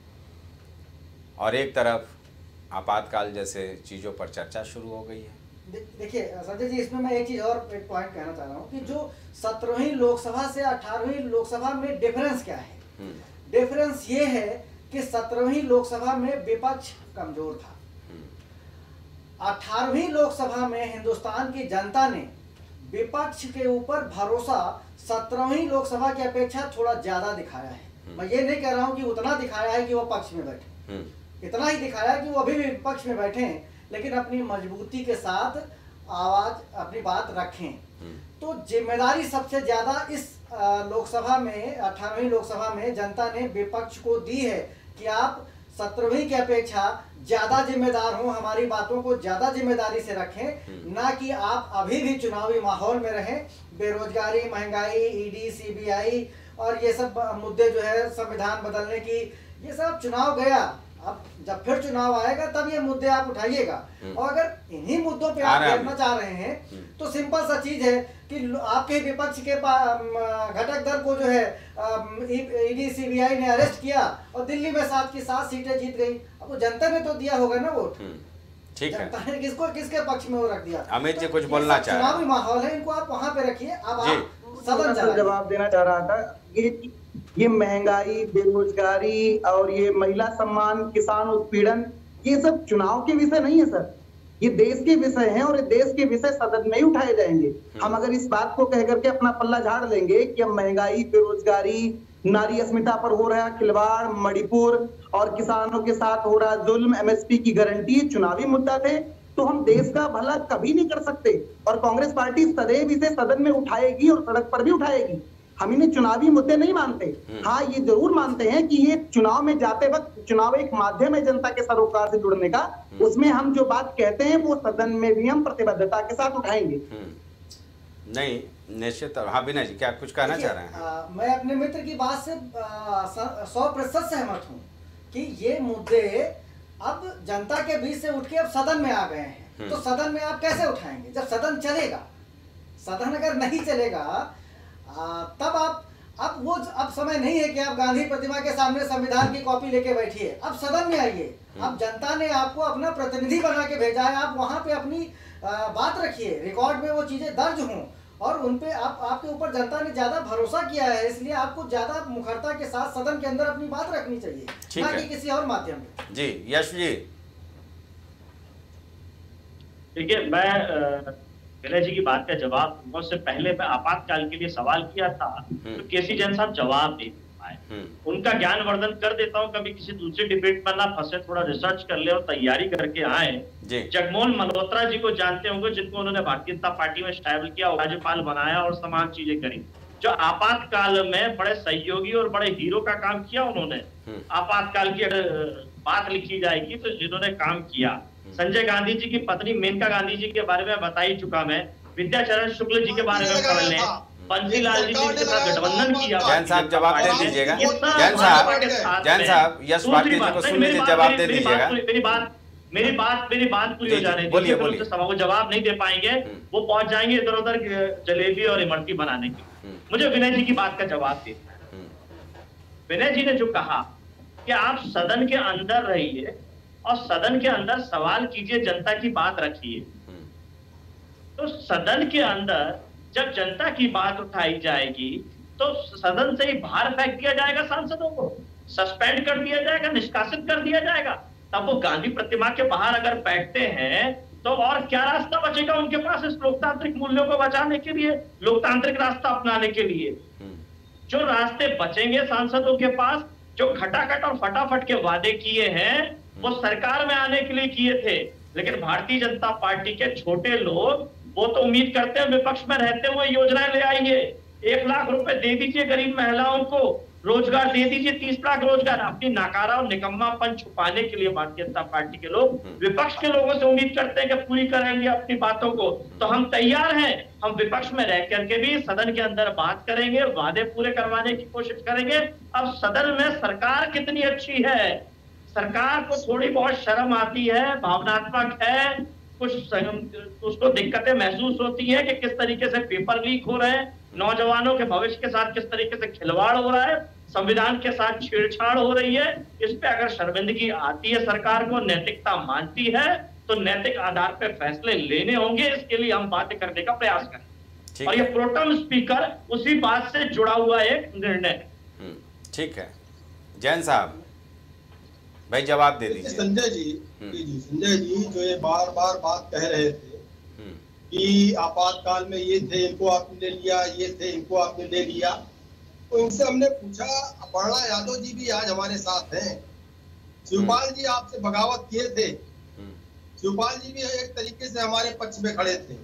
और एक तरफ आपातकाल जैसे चीज़ों पर चर्चा शुरू हो गई है। देखिए संजय जी, इसमें मैं एक चीज और एक पॉइंट कहना चाह रहा हूँ कि जो सत्रहवीं लोकसभा से अठारहवीं लोकसभा में डिफरेंस क्या है। डिफरेंस ये है कि सत्रहवीं लोकसभा में विपक्ष कमजोर था, अठारहवीं लोकसभा में हिंदुस्तान की जनता ने विपक्ष के ऊपर भरोसा सत्रहवीं लोकसभा की अपेक्षा थोड़ा ज्यादा दिखाया है। मैं ये नहीं कह रहा हूं कि उतना दिखाया है कि वो पक्ष में बैठे, इतना ही दिखाया कि वो अभी भी पक्ष में बैठे हैं, लेकिन अपनी मजबूती के साथ आवाज अपनी बात रखें। तो जिम्मेदारी सबसे ज्यादा इस लोकसभा में, अठारहवीं लोकसभा में जनता ने विपक्ष को दी है कि आप सत्रहवीं की अपेक्षा ज्यादा जिम्मेदार हो, हमारी बातों को ज्यादा जिम्मेदारी से रखें, ना कि आप अभी भी चुनावी माहौल में रहें। बेरोजगारी, महंगाई, ईडी, सीबीआई और ये सब मुद्दे जो है, संविधान बदलने की, ये सब चुनाव गया, अब जब फिर चुनाव आएगा तब ये मुद्दे आप उठाइएगा। और अगर इन्हीं मुद्दों पे आप घेरना चाह रहे हैं तो सिंपल सा चीज है कि आपके विपक्ष के घटक दल को जो है ईडी सीबीआई ने अरेस्ट किया और दिल्ली में सात की सात सीटें जीत गई। अब वो जनता ने तो दिया होगा ना वोट, ठीक है, जनता ने किसको किसके पक्ष में वो रख दिया। अमित जी कुछ बोलना चाह रहे हैं। चुनावी माहौल है, इनको आप वहां पे रखिए। अब आप सदन जवाब देना चाह रहा था, ये ये महंगाई, बेरोजगारी और ये महिला सम्मान, किसान उत्पीड़न, ये सब चुनाव के विषय नहीं है सर, ये देश के विषय हैं और ये देश के विषय सदन में ही उठाए जाएंगे। हम अगर इस बात को कह करके अपना पल्ला झाड़ लेंगे कि हम महंगाई, बेरोजगारी, नारी अस्मिता पर हो रहा खिलवाड़, मणिपुर और किसानों के साथ हो रहा जुल्म, एमएसपी की गारंटी चुनावी मुद्दा थे, तो हम देश का भला कभी नहीं कर सकते। और कांग्रेस पार्टी सदैव इसे सदन में उठाएगी और सड़क पर भी उठाएगी। हम इन्हें चुनावी मुद्दे नहीं मानते। हाँ, ये जरूर मानते हैं कि ये चुनाव में जाते वक्त, चुनाव एक माध्यम है जनता के सरोकार से जुड़ने का, उसमें हम जो बात कहते हैं वो सदन में भी हम प्रतिबद्धता के साथ उठाएंगे। नहीं, निश्चित। हाँ विनय जी, क्या कुछ कहना चाह रहे हैं? आ, मैं अपने मित्र की बात से सौ प्रतिशत सहमत हूँ कि ये मुद्दे अब जनता के बीच से उठ के अब सदन में आ गए हैं। तो सदन में आप कैसे उठाएंगे जब सदन चलेगा? सदन अगर नहीं चलेगा आ, तब आप, अब वो अब समय नहीं है कि आप गांधी प्रतिमा के सामने संविधान की कॉपी लेके बैठिए। अब सदन में आइए। अब जनता ने आपको अपना प्रतिनिधि बना के भेजा है, आप वहां पे अपनी आ, बात रखिए, रिकॉर्ड में वो चीजें दर्ज हों और उनपे आप, आपके ऊपर जनता ने ज्यादा भरोसा किया है, इसलिए आपको ज्यादा मुखरता के साथ सदन के अंदर अपनी बात रखनी चाहिए, ना कि किसी और माध्यम पे। जी यश जी। देखिए, मैं विनय जी की बात का जवाब दूंगा, उससे पहले मैं आपातकाल के लिए सवाल किया था तो केसी जैन साहब जवाब नहीं दे पाए। उनका ज्ञानवर्धन कर देता हूं, कभी किसी दूसरे डिबेट में ना फंसे, थोड़ा रिसर्च कर ले और तैयारी करके आए। जगमोहन मल्होत्रा जी को जानते होंगे, जिनको उन्होंने भारतीय जनता पार्टी में स्टैबल किया, राज्यपाल बनाया और तमाम चीजें करी। जो आपातकाल में बड़े सहयोगी और बड़े हीरो का काम किया उन्होंने। आपातकाल की अगर बात लिखी जाएगी तो जिन्होंने काम किया, संजय गांधी जी की पत्नी मेनका गांधी जी के बारे में बता ही चुका मैं, विद्याचरण शुक्ल जी के बारे में पढ़ लें, बंसीलाल जी जिनके साथ गठबंधन किया। जैन साहब जवाब दे दीजिएगा। जैन साहब जैन साहब यश भारती जी को सुन लीजिए, जवाब दे दीजिएगा। मेरी बात मेरी बात मेरी बात पूरी हो जाने दीजिए, फिर उनसे सवाल को जवाब नहीं दे पाएंगे, वो पहुंच जाएंगे इधर उधर जलेबी और इमरती बनाने की। मुझे विनय जी की बात का जवाब दे। विनय जी ने जो कहा कि आप सदन के अंदर रहिए और सदन के अंदर सवाल कीजिए, जनता की बात रखिए। तो सदन के अंदर जब जनता की बात उठाई जाएगी तो सदन से ही बाहर फेंक दिया जाएगा, सांसदों को सस्पेंड कर दिया जाएगा, निष्कासित कर दिया जाएगा। तब वो गांधी प्रतिमा के बाहर अगर बैठते हैं तो और क्या रास्ता बचेगा उनके पास इस लोकतांत्रिक मूल्यों को बचाने के लिए, लोकतांत्रिक रास्ता अपनाने के लिए? जो रास्ते बचेंगे सांसदों के पास, जो खटाखट और फटाफट के वादे किए हैं वो सरकार में आने के लिए किए थे, लेकिन भारतीय जनता पार्टी के छोटे लोग वो तो उम्मीद करते हैं विपक्ष में रहते हुए योजनाएं ले आएंगे, एक लाख रुपए दे दीजिए गरीब महिलाओं को, रोजगार दे दीजिए तीस लाख रोजगार। अपनी नाकारा और निकम्मापन छुपाने के लिए भारतीय जनता पार्टी के लोग विपक्ष के लोगों से उम्मीद करते हैं कि पूरी करेंगे अपनी बातों को। तो हम तैयार हैं, हम विपक्ष में रह करके भी सदन के अंदर बात करेंगे, वादे पूरे करवाने की कोशिश करेंगे। अब सदन में सरकार कितनी अच्छी है, सरकार को थोड़ी बहुत शर्म आती है, भावनात्मक है, कुछ उसको दिक्कतें महसूस होती है कि किस तरीके से पेपर लीक हो रहे हैं, नौजवानों के भविष्य के साथ किस तरीके से खिलवाड़ हो रहा है, संविधान के साथ छेड़छाड़ हो रही है। इस पे अगर शर्मिंदगी आती है सरकार को, नैतिकता मानती है, तो नैतिक आधार पे फैसले लेने होंगे। इसके लिए हम बातें करने का प्रयास करें और ये प्रोटेम स्पीकर उसी बात से जुड़ा हुआ एक निर्णय है। ठीक है जैन साहब भाई जवाब दे दीजिए। संजय जी जी संजय जी जो ये बार बार बात कह रहे थे कि आपातकाल में ये थे इनको आपने ले लिया, ये थे इनको आपने ले लिया, तो इनसे हमने पूछा, अपर्णा यादव जी भी आज हमारे साथ हैं, शिवपाल जी आपसे बगावत किए थे, शिवपाल जी भी एक तरीके से हमारे पक्ष में खड़े थे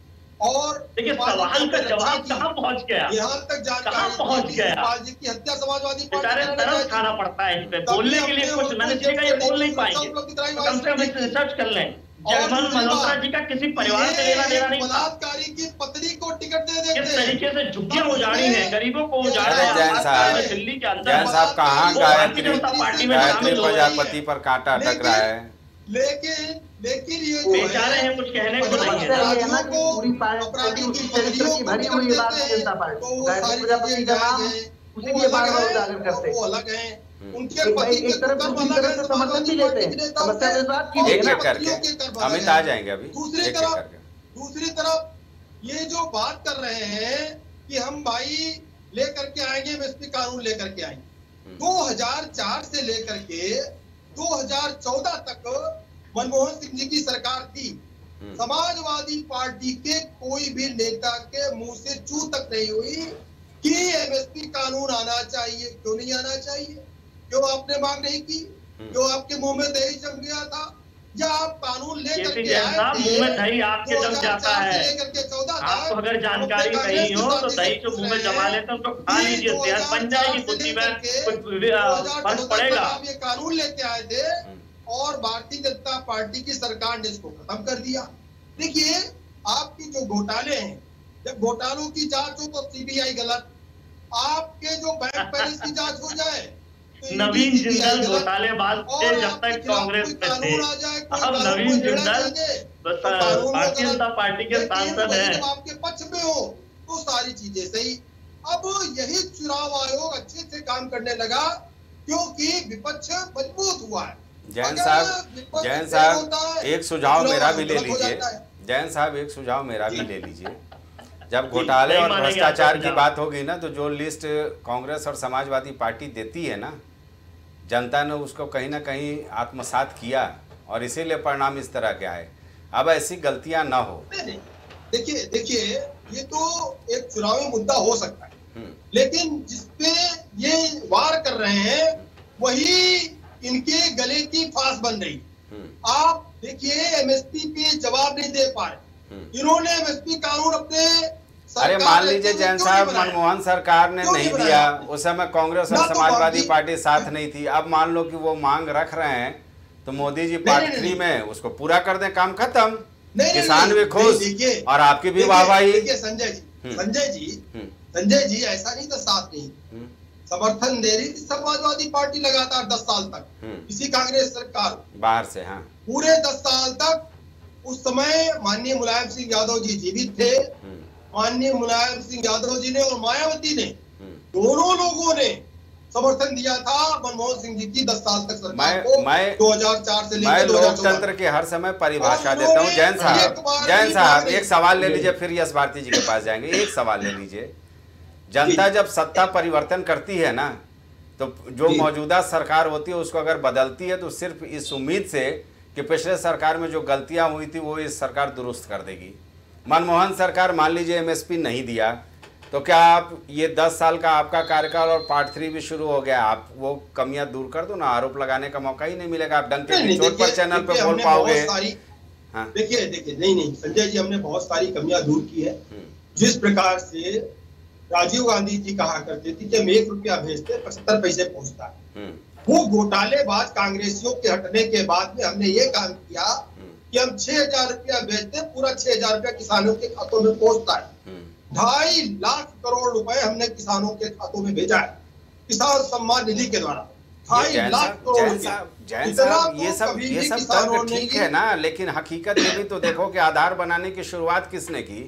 और देखिए सवाल का जवाब कहां पहुंच गया, यहाँ तक जानकारी पहुंच गया, शिवपाल जी की हत्या समाजवादी बेचारे तरस खाना पड़ता है, इन पे बोलने के लिए कुछ मैंने देखा ये बोल नहीं पाएंगे, कम से कम रिसर्च कर लें। जयमल मल्होत्रा जी का किसी परिवार से लेना देना नहीं था, बलात्कारी की पत्नी को टिकट दे देते, किस तरीके से झुग्गियां उजाड़ी हैं, गरीबों को उजाड़ा है दिल्ली के अंदर। जैन साहब कहाँ गायत्री गायत्री प्रजापति पर कांटा अटक रहा है, लेकिन लेकिन ये बेचारे हैं, कुछ कहने को नहीं है। पूरी पार्टी उसी चरित्र की भरी हुई है भारतीय जनता पार्टी, गायत्री प्रजापति का नाम उसी के बारे में उजागर करते वो अलग है, उनके एक तरफ दूसरी तरफ से समर्थन भी लेते हैं, समस्या के साथ की एक एक करके अमित आ जाएंगे अभी। दूसरी तरफ दूसरी तरफ ये जो बात कर रहे हैं कि हम भाई लेकर के आएंगे, एमएसपी कानून लेकर के आएंगे, दो हज़ार चार से लेकर के दो हज़ार चौदह तक मनमोहन सिंह जी की सरकार थी, समाजवादी पार्टी के कोई भी नेता के मुंह से चू तक नहीं हुई कि एमएसपी कानून आना चाहिए, क्यों नहीं आना चाहिए, क्यों आपने मांग नहीं की, क्यों आपके मुंह में दही जम गया था, या आप कानून लेकर के आए मुंह में दही आपके जम जाता है, आपको अगर जानकारी नहीं हो तो दही जो मुंह में जमा लेते हैं उसको खा लीजिए, सेहत बन जाएगी, बुद्धि में कुछ फर्क पड़ेगा। आप ये कानून लेके आए थे और भारतीय जनता पार्टी की सरकार ने इसको खत्म कर दिया। देखिए आपकी जो घोटाले हैं, जब घोटालों की जांच हो तो सीबीआई गलत, आपके जो बैंक बैलेंस की जांच हो जाए तो नवीन जिंदल घोटालेबाज थे जब तक कांग्रेस में थे, अब नवीन जिंदल भारतीय जनता पार्टी के सांसद हैं, आपके पक्ष में हो तो सारी चीजें सही। अब यही चुनाव आयोग अच्छे से काम करने लगा क्योंकि विपक्ष मजबूत हुआ है। जैन साहब जैन साहब एक सुझाव मेरा भी ले लीजिए, जैन साहब एक सुझाव मेरा भी ले लीजिए। जब घोटाले और भ्रष्टाचार की बात होगी ना तो जो लिस्ट कांग्रेस और समाजवादी पार्टी देती है ना, जनता ने उसको कहीं ना कहीं आत्मसात किया और इसीलिए परिणाम इस तरह के आए। अब ऐसी गलतियां ना हो। देखिए देखिए ये तो एक चुनावी मुद्दा हो सकता है, लेकिन जिसपे ये वार कर रहे हैं वही इनके गले की फांस बन रही। आप देखिए एमएसपी पे जवाब नहीं दे पाए, इन्होंने एमएसपी कानून अपने अरे मान लीजिए जैन साहब, मनमोहन सरकार ने नहीं दिया, उस समय कांग्रेस और समाजवादी पार्टी साथ नहीं थी। अब मान लो कि वो मांग रख रहे हैं तो मोदी जी पार्ट थ्री में उसको पूरा कर दें, काम खत्म, किसान भी खुश और आपकी भी वाहवाही। संजय जी संजय जी संजय जी ऐसा नहीं था साथ नहीं समर्थन दे रही थी समाजवादी पार्टी लगातार दस साल तक, इसी कांग्रेस सरकार बाहर से। हाँ, पूरे दस साल तक उस समय माननीय मुलायम सिंह यादव जी जीवित थे। माननीय मुलायम सिंह यादव जी ने और मायावती ने, दोनों लोगों ने समर्थन दिया था मनमोहन सिंह जी की दस साल तक सरकार को। मैं दो हज़ार चार से लेकर दो हज़ार चौदह लोकतंत्र की हर समय परिभाषा देता हूँ। जैन साहब जैन साहब एक सवाल ले लीजिए, फिर यश भारती जी के पास जाएंगे। एक सवाल ले लीजिए, जनता जब सत्ता परिवर्तन करती है ना, तो जो मौजूदा सरकार होती है उसको अगर बदलती है तो सिर्फ इस उम्मीद से कि पिछले सरकार में जो गलतियां हुई थी वो इस सरकार दुरुस्त कर देगी। मनमोहन सरकार मान लीजिए एमएसपी नहीं दिया, तो क्या आप ये दस साल का आपका कार्यकाल और पार्ट थ्री भी शुरू हो गया, आप वो कमियां दूर कर दो ना, आरोप लगाने का मौका ही नहीं मिलेगा, आप डंके की चोट पर चैनल पे बोल पाओगे। हाँ। देखिए देखिए नहीं नहीं संजय जी, हमने बहुत सारी कमियां दूर की है। जिस प्रकार से राजीव गांधी जी कहा करते थे कि हम एक रुपया भेजते पचहत्तर पैसे पहुंचता है, वो घोटालेबाज कांग्रेसियों के हटने के बाद में हमने ये काम किया कि हम छह हजार रुपया भेजते, पूरा छह हजार रुपया किसानों के खातों में पहुंचता है। ढाई लाख करोड़ रुपए हमने किसानों के खातों में भेजा है किसान सम्मान निधि के द्वारा। ढाई लाख करोड़ जैन साहब ये सब ये सब तर्क ठीक है ना, लेकिन हकीकत ये भी तो देखो कि आधार बनाने की शुरुआत किसने की?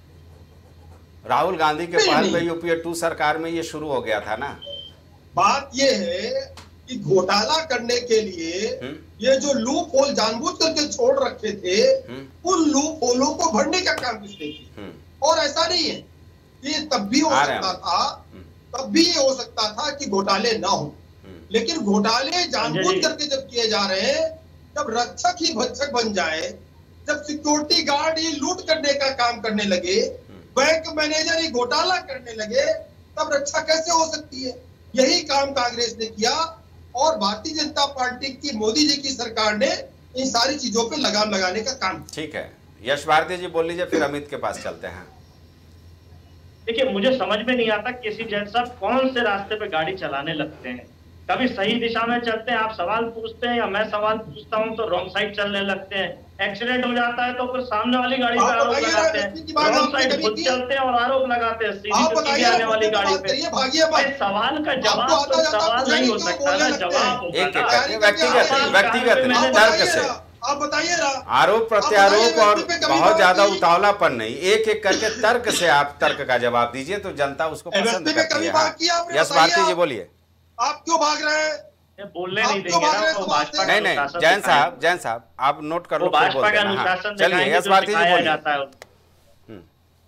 राहुल गांधी के पहल पे यूपीए टू सरकार में ये शुरू हो गया था ना। बात ये है कि घोटाला करने के लिए ये जो लूप होल जानबूझ करके छोड़ रखे थे, उन लूप होलों को भरने का काम किसने किया? और ऐसा नहीं है कि तब भी हो सकता था, तब भी ये हो सकता था कि घोटाले ना हो, लेकिन घोटाले जानबूझ करके जब किए जा रहे हैं, जब रक्षक ही भक्षक बन जाए, जब सिक्योरिटी गार्ड ही लूट करने का काम करने लगे, बैंक मैनेजर ही घोटाला करने लगे, तब रक्षा कैसे हो सकती है? यही काम कांग्रेस ने किया और भारतीय जनता पार्टी की मोदी जी की सरकार ने इन सारी चीजों पे लगाम लगाने का काम। ठीक है, यश भारती जी बोल लीजिए, फिर अमित के पास चलते हैं। देखिए, मुझे समझ में नहीं आता केसी जैन साहब कौन से रास्ते पे गाड़ी चलाने लगते हैं। कभी सही दिशा में चलते हैं, आप सवाल पूछते हैं या मैं सवाल पूछता हूं तो रॉन्ग साइड चलने लगते हैं। एक्सीडेंट हो जाता है तो फिर सामने वाली गाड़ी पे आरोप लगाते हैं, रॉन्ग साइड खुद चलते हैं और आरोप लगाते हैं सीधी आने वाली गाड़ी पे। सवाल का जवाब तो सवाल नहीं हो सकता ना, जवाब व्यक्तिगत व्यक्तिगत तर्क से आप बताइए ना, आरोप प्रत्यारोप और बहुत ज्यादा उतावलापन नहीं, एक एक करके तर्क से आप तर्क का जवाब दीजिए तो जनता उसको पसंद करती है। यश भारती जी बोलिए। आप क्यों भाग रहे हैं? बोलने नहीं देंगे ना, तो भाजपा नहीं नहीं जैन साहब जैन साहब आप नोट कर लो, भाजपा का अनुशासन चलिए यश भारती जी बोलिए।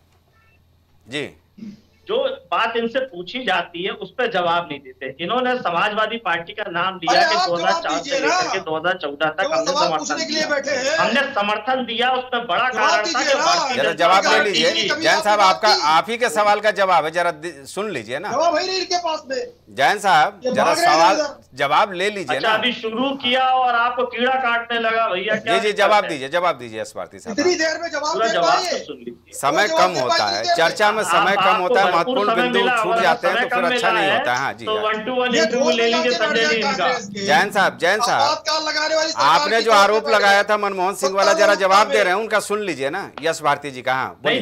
जी, जो बात इनसे पूछी जाती है उस पर जवाब नहीं देते। इन्होंने समाजवादी पार्टी का नाम लिया कि दो हज़ार चार से लेकर के दो हज़ार चौदह तक हमने समर्थन दिया, हमने समर्थन दिया, उसमें बड़ा कारण था कि जरा जवाब ले लीजिए जैन साहब, आपका आप ही के सवाल का जवाब है, जरा सुन लीजिए ना जैन साहब, जरा सवाल जवाब ले लीजिए ना। अभी शुरू किया और आपको कीड़ा काटने लगा भैया। जी जी जवाब दीजिए, जवाब दीजिए यश भारती साहब। इतनी देर में जवाब सुन लीजिए। समय कम होता है, चर्चा में समय कम होता है, महत्वपूर्ण बिंदु छूट जाते हैं तो फिर अच्छा नहीं होता है। हाँ जी, तो वन टू वन इंटरव्यू ले लीजिए संजय जी इनका। जैन साहब जैन साहब आपने जो आरोप लगाया था मनमोहन सिंह वाला, जरा जवाब दे रहे हैं, उनका सुन लीजिए ना यश भारती जी का। हाँ बोलिए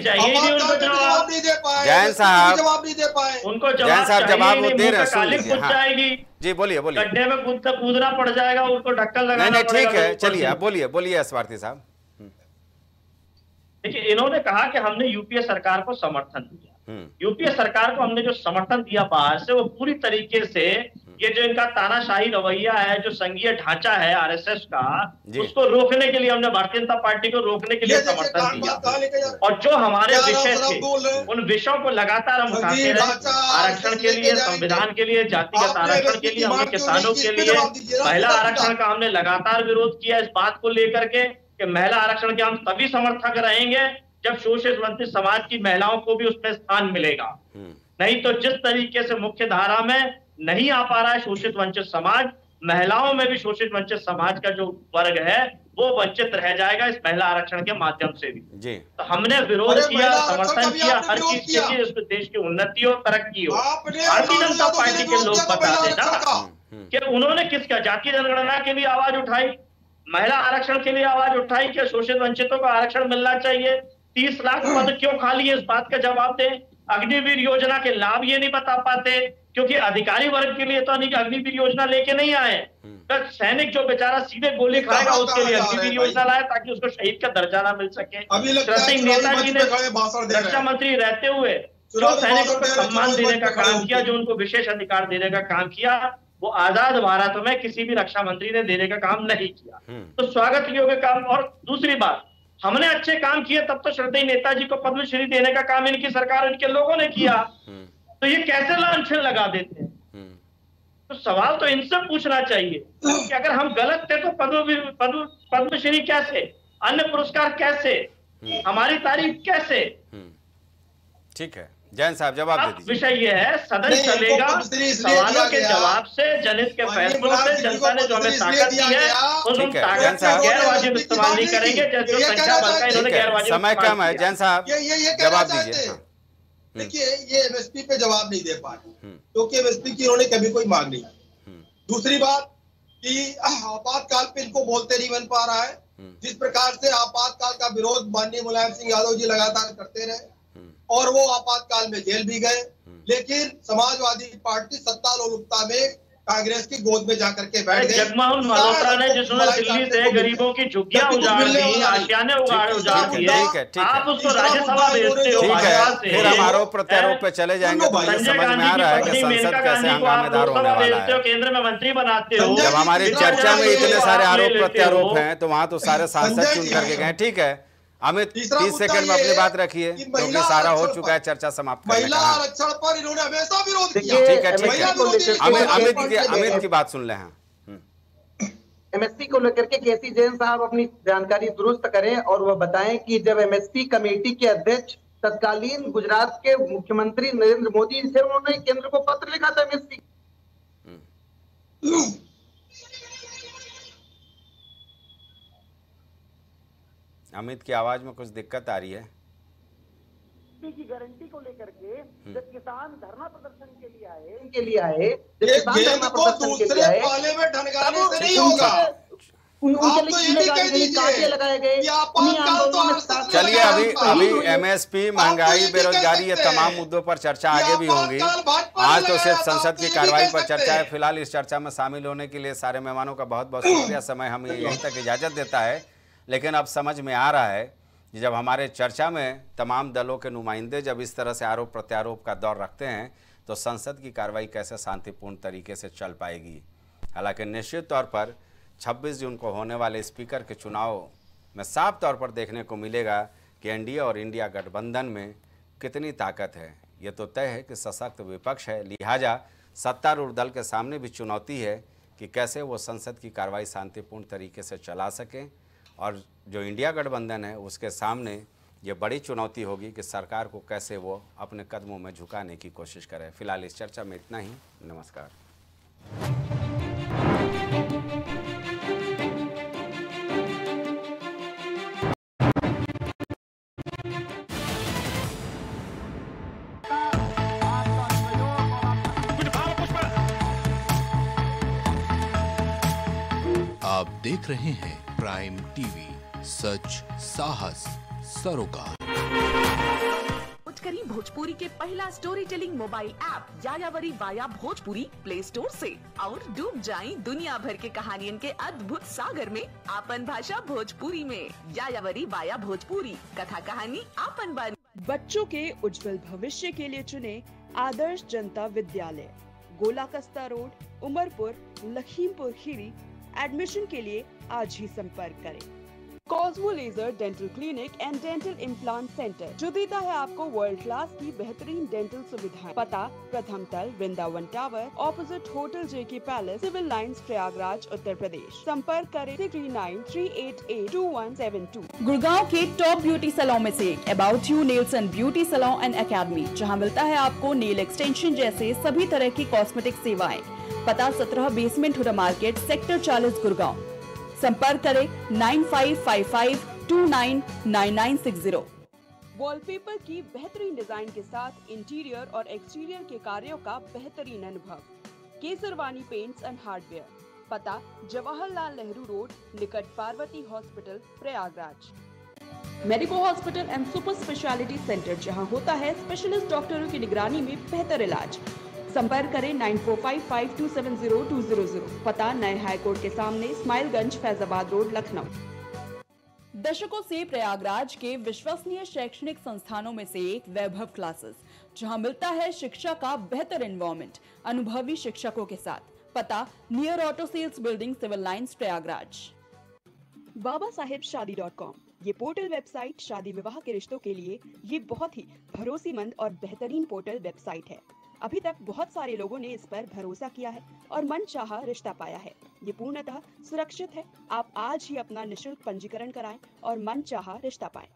जैन साहब, उनको जैन साहब जवाब वो दे रहे हैं, सुन लीजिए। हाँ जाएगी जी बोलिए बोलिए। गड्ढे में कूद कूदना पड़ जाएगा, उनको ढक्कन लगाना नहीं नहीं ठीक है, चलिए आप बोलिए बोलिए यश भारती साहब। देखिए, इन्होंने कहा कि हमने यूपीए सरकार को समर्थन दिया। यूपीए सरकार को हमने जो समर्थन दिया बाहर से, वो पूरी तरीके से ये जो इनका तानाशाही रवैया है, जो संघीय ढांचा है आरएसएस का, उसको रोकने के लिए हमने भारतीय जनता पार्टी को रोकने के लिए समर्थन दिया। और जो हमारे विषय थे उन विषयों को लगातार हम उठाते रहे, आरक्षण के लिए, संविधान के लिए, जातिगत आरक्षण के लिए, हमने किसानों के लिए, महिला आरक्षण का हमने लगातार विरोध किया इस बात को लेकर के कि महिला आरक्षण के हम तभी समर्थक रहेंगे जब शोषित वंचित समाज की महिलाओं को भी उसमें स्थान मिलेगा। नहीं तो जिस तरीके से मुख्य धारा में नहीं आ पा रहा है शोषित वंचित समाज, महिलाओं में भी शोषित वंचित समाज का जो वर्ग है वो वंचित रह जाएगा इस महिला आरक्षण के माध्यम से भी। जी। तो हमने विरोध किया, समर्थन किया, हर चीज के लिए इस देश की उन्नति और तरक्की हो। भारतीय जनता पार्टी के लोग बता देना कि उन्होंने किसका जाति जनगणना के लिए आवाज उठाई, महिला आरक्षण के लिए आवाज उठाई कि शोषित वंचितों को आरक्षण मिलना चाहिए, तीस लाख पद क्यों खाली है इस बात का जवाब दें। अग्निवीर योजना के लाभ ये नहीं बता पाते क्योंकि अधिकारी वर्ग के लिए तो अग्निवीर योजना लेके नहीं आए। तो सैनिक जो बेचारा सीधे गोली खाएगा उसके लिए अग्निवीर योजना लाए ताकि उसको शहीद का दर्जा ना मिल सके। श्री नेताजी ने रक्षा मंत्री रहते हुए जो सैनिकों को सम्मान देने का काम किया, जो उनको विशेष अधिकार देने का काम किया, वो आजाद भारत में किसी भी रक्षा मंत्री ने देने का काम नहीं किया। तो स्वागत योग्य काम। और दूसरी बात, हमने अच्छे काम किए तब तो श्रद्धेय नेताजी को पद्मश्री देने का काम इनकी सरकार, इनके लोगों ने किया, तो ये कैसे लांछन लगा देते हैं? तो सवाल तो इनसे पूछना चाहिए कि अगर हम गलत थे तो पद्म पद्म पद्मश्री कैसे, अन्य पुरस्कार कैसे, हमारी तारीफ कैसे? ठीक है, जैन साहब जवाब दे दीजिए। विषय ये है, सदन चलेगा सवालों के जवाब से, जनहित के फैसलों से। जनता ने जो हमें ताकत दी है उस ताकत का गैर वाजिब इस्तेमाल नहीं करेंगे। जो संख्या बल का इन्होंने गैर वाजिब, समय कम है, जैन साहब जवाब दीजिए। देखिए, ये एमएसपी पे जवाब नहीं दे पा रहे क्योंकि एमएसपी की इन्होंने कभी कोई मांग नहीं की। दूसरी बात कि आपातकाल पे इनको बोलते नहीं बन पा रहा है। जिस प्रकार से आपातकाल का विरोध माननीय मुलायम सिंह यादव जी लगातार करते रहे और वो आपातकाल में जेल भी गए, लेकिन समाजवादी पार्टी सत्ता लोलुपता में कांग्रेस की गोद में जाकर के बैठ गए। जगमोहन मल्होत्रा ने जिसने दिल्ली से गरीबों की झुग्गियां उजाड़ दी, आशियाने उगाड़ उजाड़ दिए, आप उसको राज्यसभा भेजते हो। ठीक है, फिर हम आरोप प्रत्यारोप पे चले जाएंगे तो ये समझ में आ रहा है कि संसद कैसे हंगामेदार होने वाला है। केंद्र में मंत्री बनाते हो। जब हमारी चर्चा में इतने सारे आरोप प्रत्यारोप हैं तो वहां तो सारे सांसद चुन करके गए। ठीक है अमित, तीस सेकंड में अपनी बात रखिए क्योंकि सारा हो चुका है, चर्चा समाप्त करने का। महिला आरक्षण पर इन्होंने हमेशा विरोध किया। ठीक है, ठीक है, अमित अमित की अमित की बात सुन ले। हैं एमएसपी को लेकर के केसी जैन साहब अपनी जानकारी दुरुस्त करें और वह बताएं कि जब एमएसपी कमेटी के अध्यक्ष तत्कालीन गुजरात के मुख्यमंत्री नरेंद्र मोदी थे, उन्होंने केंद्र को पत्र लिखा था एमएसपी। अमित की आवाज में कुछ दिक्कत आ रही है। की गारंटी को लेकर के जब किसान धरना प्रदर्शन के लिए आए के लिए आए जब किसान धरना प्रदर्शन के लिए आए, पाले में ढनगाने से नहीं होगा। चलिए, अभी अभी एमएसपी, महंगाई, बेरोजगारी, ये तमाम मुद्दों पर चर्चा आगे भी होगी। आज तो सिर्फ संसद की कार्रवाई पर चर्चा है। फिलहाल इस चर्चा में शामिल होने के लिए सारे मेहमानों का बहुत बहुत शुक्रिया। समय हमें यहीं तक इजाजत देता है, लेकिन अब समझ में आ रहा है कि जब हमारे चर्चा में तमाम दलों के नुमाइंदे जब इस तरह से आरोप प्रत्यारोप का दौर रखते हैं तो संसद की कार्रवाई कैसे शांतिपूर्ण तरीके से चल पाएगी। हालांकि निश्चित तौर पर छब्बीस जून को होने वाले स्पीकर के चुनाव में साफ तौर पर देखने को मिलेगा कि एनडीए और इंडिया गठबंधन में कितनी ताकत है। ये तो तय है कि सशक्त विपक्ष है, लिहाजा सत्तारूढ़ दल के सामने भी चुनौती है कि कैसे वो संसद की कार्रवाई शांतिपूर्ण तरीके से चला सकें। और जो इंडिया गठबंधन है उसके सामने ये बड़ी चुनौती होगी कि सरकार को कैसे वो अपने कदमों में झुकाने की कोशिश करे। फिलहाल इस चर्चा में इतना ही। नमस्कार। आप देख रहे हैं प्राइम टीवी, सच साहस सरोकार। करी भोजपुरी के पहला story telling mobile app Yayavari via Bhojpuri play store से और डूब जाएं दुनिया भर के कहानियन के अद्भुत सागर में आपन भाषा भोजपुरी में। यायावरी वाया भोजपुरी, कथा कहानी आपन बन। बच्चों के उज्जवल भविष्य के लिए चुने आदर्श जनता विद्यालय, गोला कस्ता रोड, उमरपुर, लखीमपुर खीरी। एडमिशन के लिए आज ही संपर्क करें। Cosmo laser dental clinic and dental implant centre जो देता है आपको वर्ल्ड क्लास की बेहतरीन डेंटल सुविधाएं। पता प्रथम तल, Vrindavan tower, opposite hotel JK palace, civil lines, Prayagraj, Uttar Pradesh. संपर्क करें three nine three eight eight two one seven two. Gurgaon के टॉप ब्यूटी सैलून में से about you nails and beauty salon and academy, जहां मिलता है आपको नेल एक्सटेंशन जैसे सभी तरह की कॉस्मेटिक सेवाएं। पता सत्रह बेसमेंट हुडा मार्केट, सेक्टर चालीस, गुड़गांव। संपर्क करें nine five five five two nine nine nine six zero. Wallpaper की बेहतरीन डिजाइन के साथ इंटीरियर और एक्सटीरियर के कार्यों का बेहतरीन अनुभव। केसरवानी पेंट्स एंड हार्डवेयर, पता जवाहरलाल नेहरू रोड निकट Parvati hospital Prayagraj. Medico hospital and super speciality centre, जहां होता है स्पेशलिस्ट डॉक्टरों की निगरानी में बेहतर इलाज। संपर्क करें nine four five five two seven zero two zero zero. पता नए हाईकोर्ट के सामने, स्माइलगंज, फैजाबाद रोड, लखनऊ। दशकों से प्रयागराज के विश्वसनीय शैक्षणिक संस्थानों में से एक वैभव क्लासेस, जहां मिलता है शिक्षा का बेहतर एनवायरनमेंट अनुभवी शिक्षकों के साथ। पता near auto sales building, civil lines, Prayagraj. Baba Saheb Shaadi dot com, ये पोर्टल वेबसाइट शादी विवाह के रिश्तों के लिए ये बहुत ही भरोसेमंद और बेहतरीन पोर्टल वेबसाइट है। अभी तक बहुत सारे लोगों ने इस पर भरोसा किया है और मनचाहा रिश्ता पाया है। ये पूर्णतः सुरक्षित है। आप आज ही अपना निशुल्क पंजीकरण कराएं और मनचाहा रिश्ता पाएं।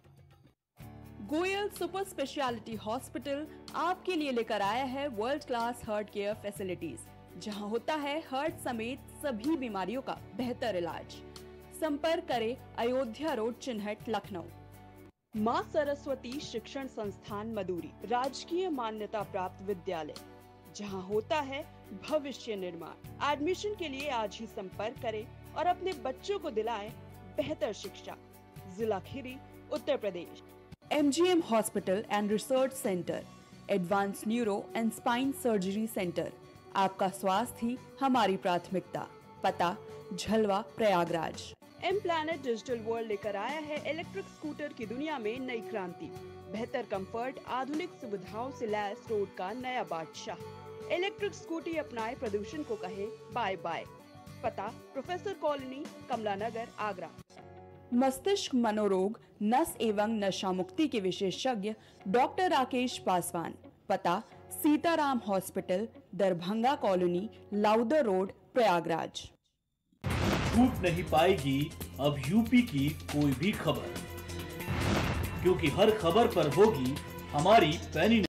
गोयल सुपर स्पेशलिटी हॉस्पिटल आपके लिए लेकर आया है world class heart care facilities, जहां होता है हार्ट समेत सभी बीमारियों का बेहतर इलाज। संपर्क करें अयोध्या रोड, चिन्हट, लखनऊ। माँ सरस्वती शिक्षण संस्थान मदुरी, राजकीय मान्यता प्राप्त विद्यालय, जहां होता है भविष्य निर्माण। एडमिशन के लिए आज ही संपर्क करें और अपने बच्चों को दिलाएं बेहतर शिक्षा। जिला Kheri, Uttar Pradesh. MGM hospital and research centre, advance neuro and spine surgery centre. आपका स्वास्थ्य ही हमारी प्राथमिकता। पता Jhalwa, Prayagraj. M planet digital world लेकर आया है इलेक्ट्रिक स्कूटर की दुनिया में नई क्रांति। बेहतर कंफर्ट, आधुनिक सुविधाओं से लैस रोड का नया बादशाह। इलेक्ट्रिक स्कूटी अपनाए, प्रदूषण को कहे बाय बाय। पता प्रोफेसर कॉलोनी, कमला नगर, आगरा। मस्तिष्क मनोरोग, नस एवं नशा मुक्ति के विशेषज्ञ डॉक्टर राकेश पासवान। पता Sitaram hospital, Darbhanga colony, Lowther road, Prayagraj. छूट नहीं पाएगी अब यूपी की कोई भी खबर, क्योंकि हर खबर पर होगी हमारी पैनी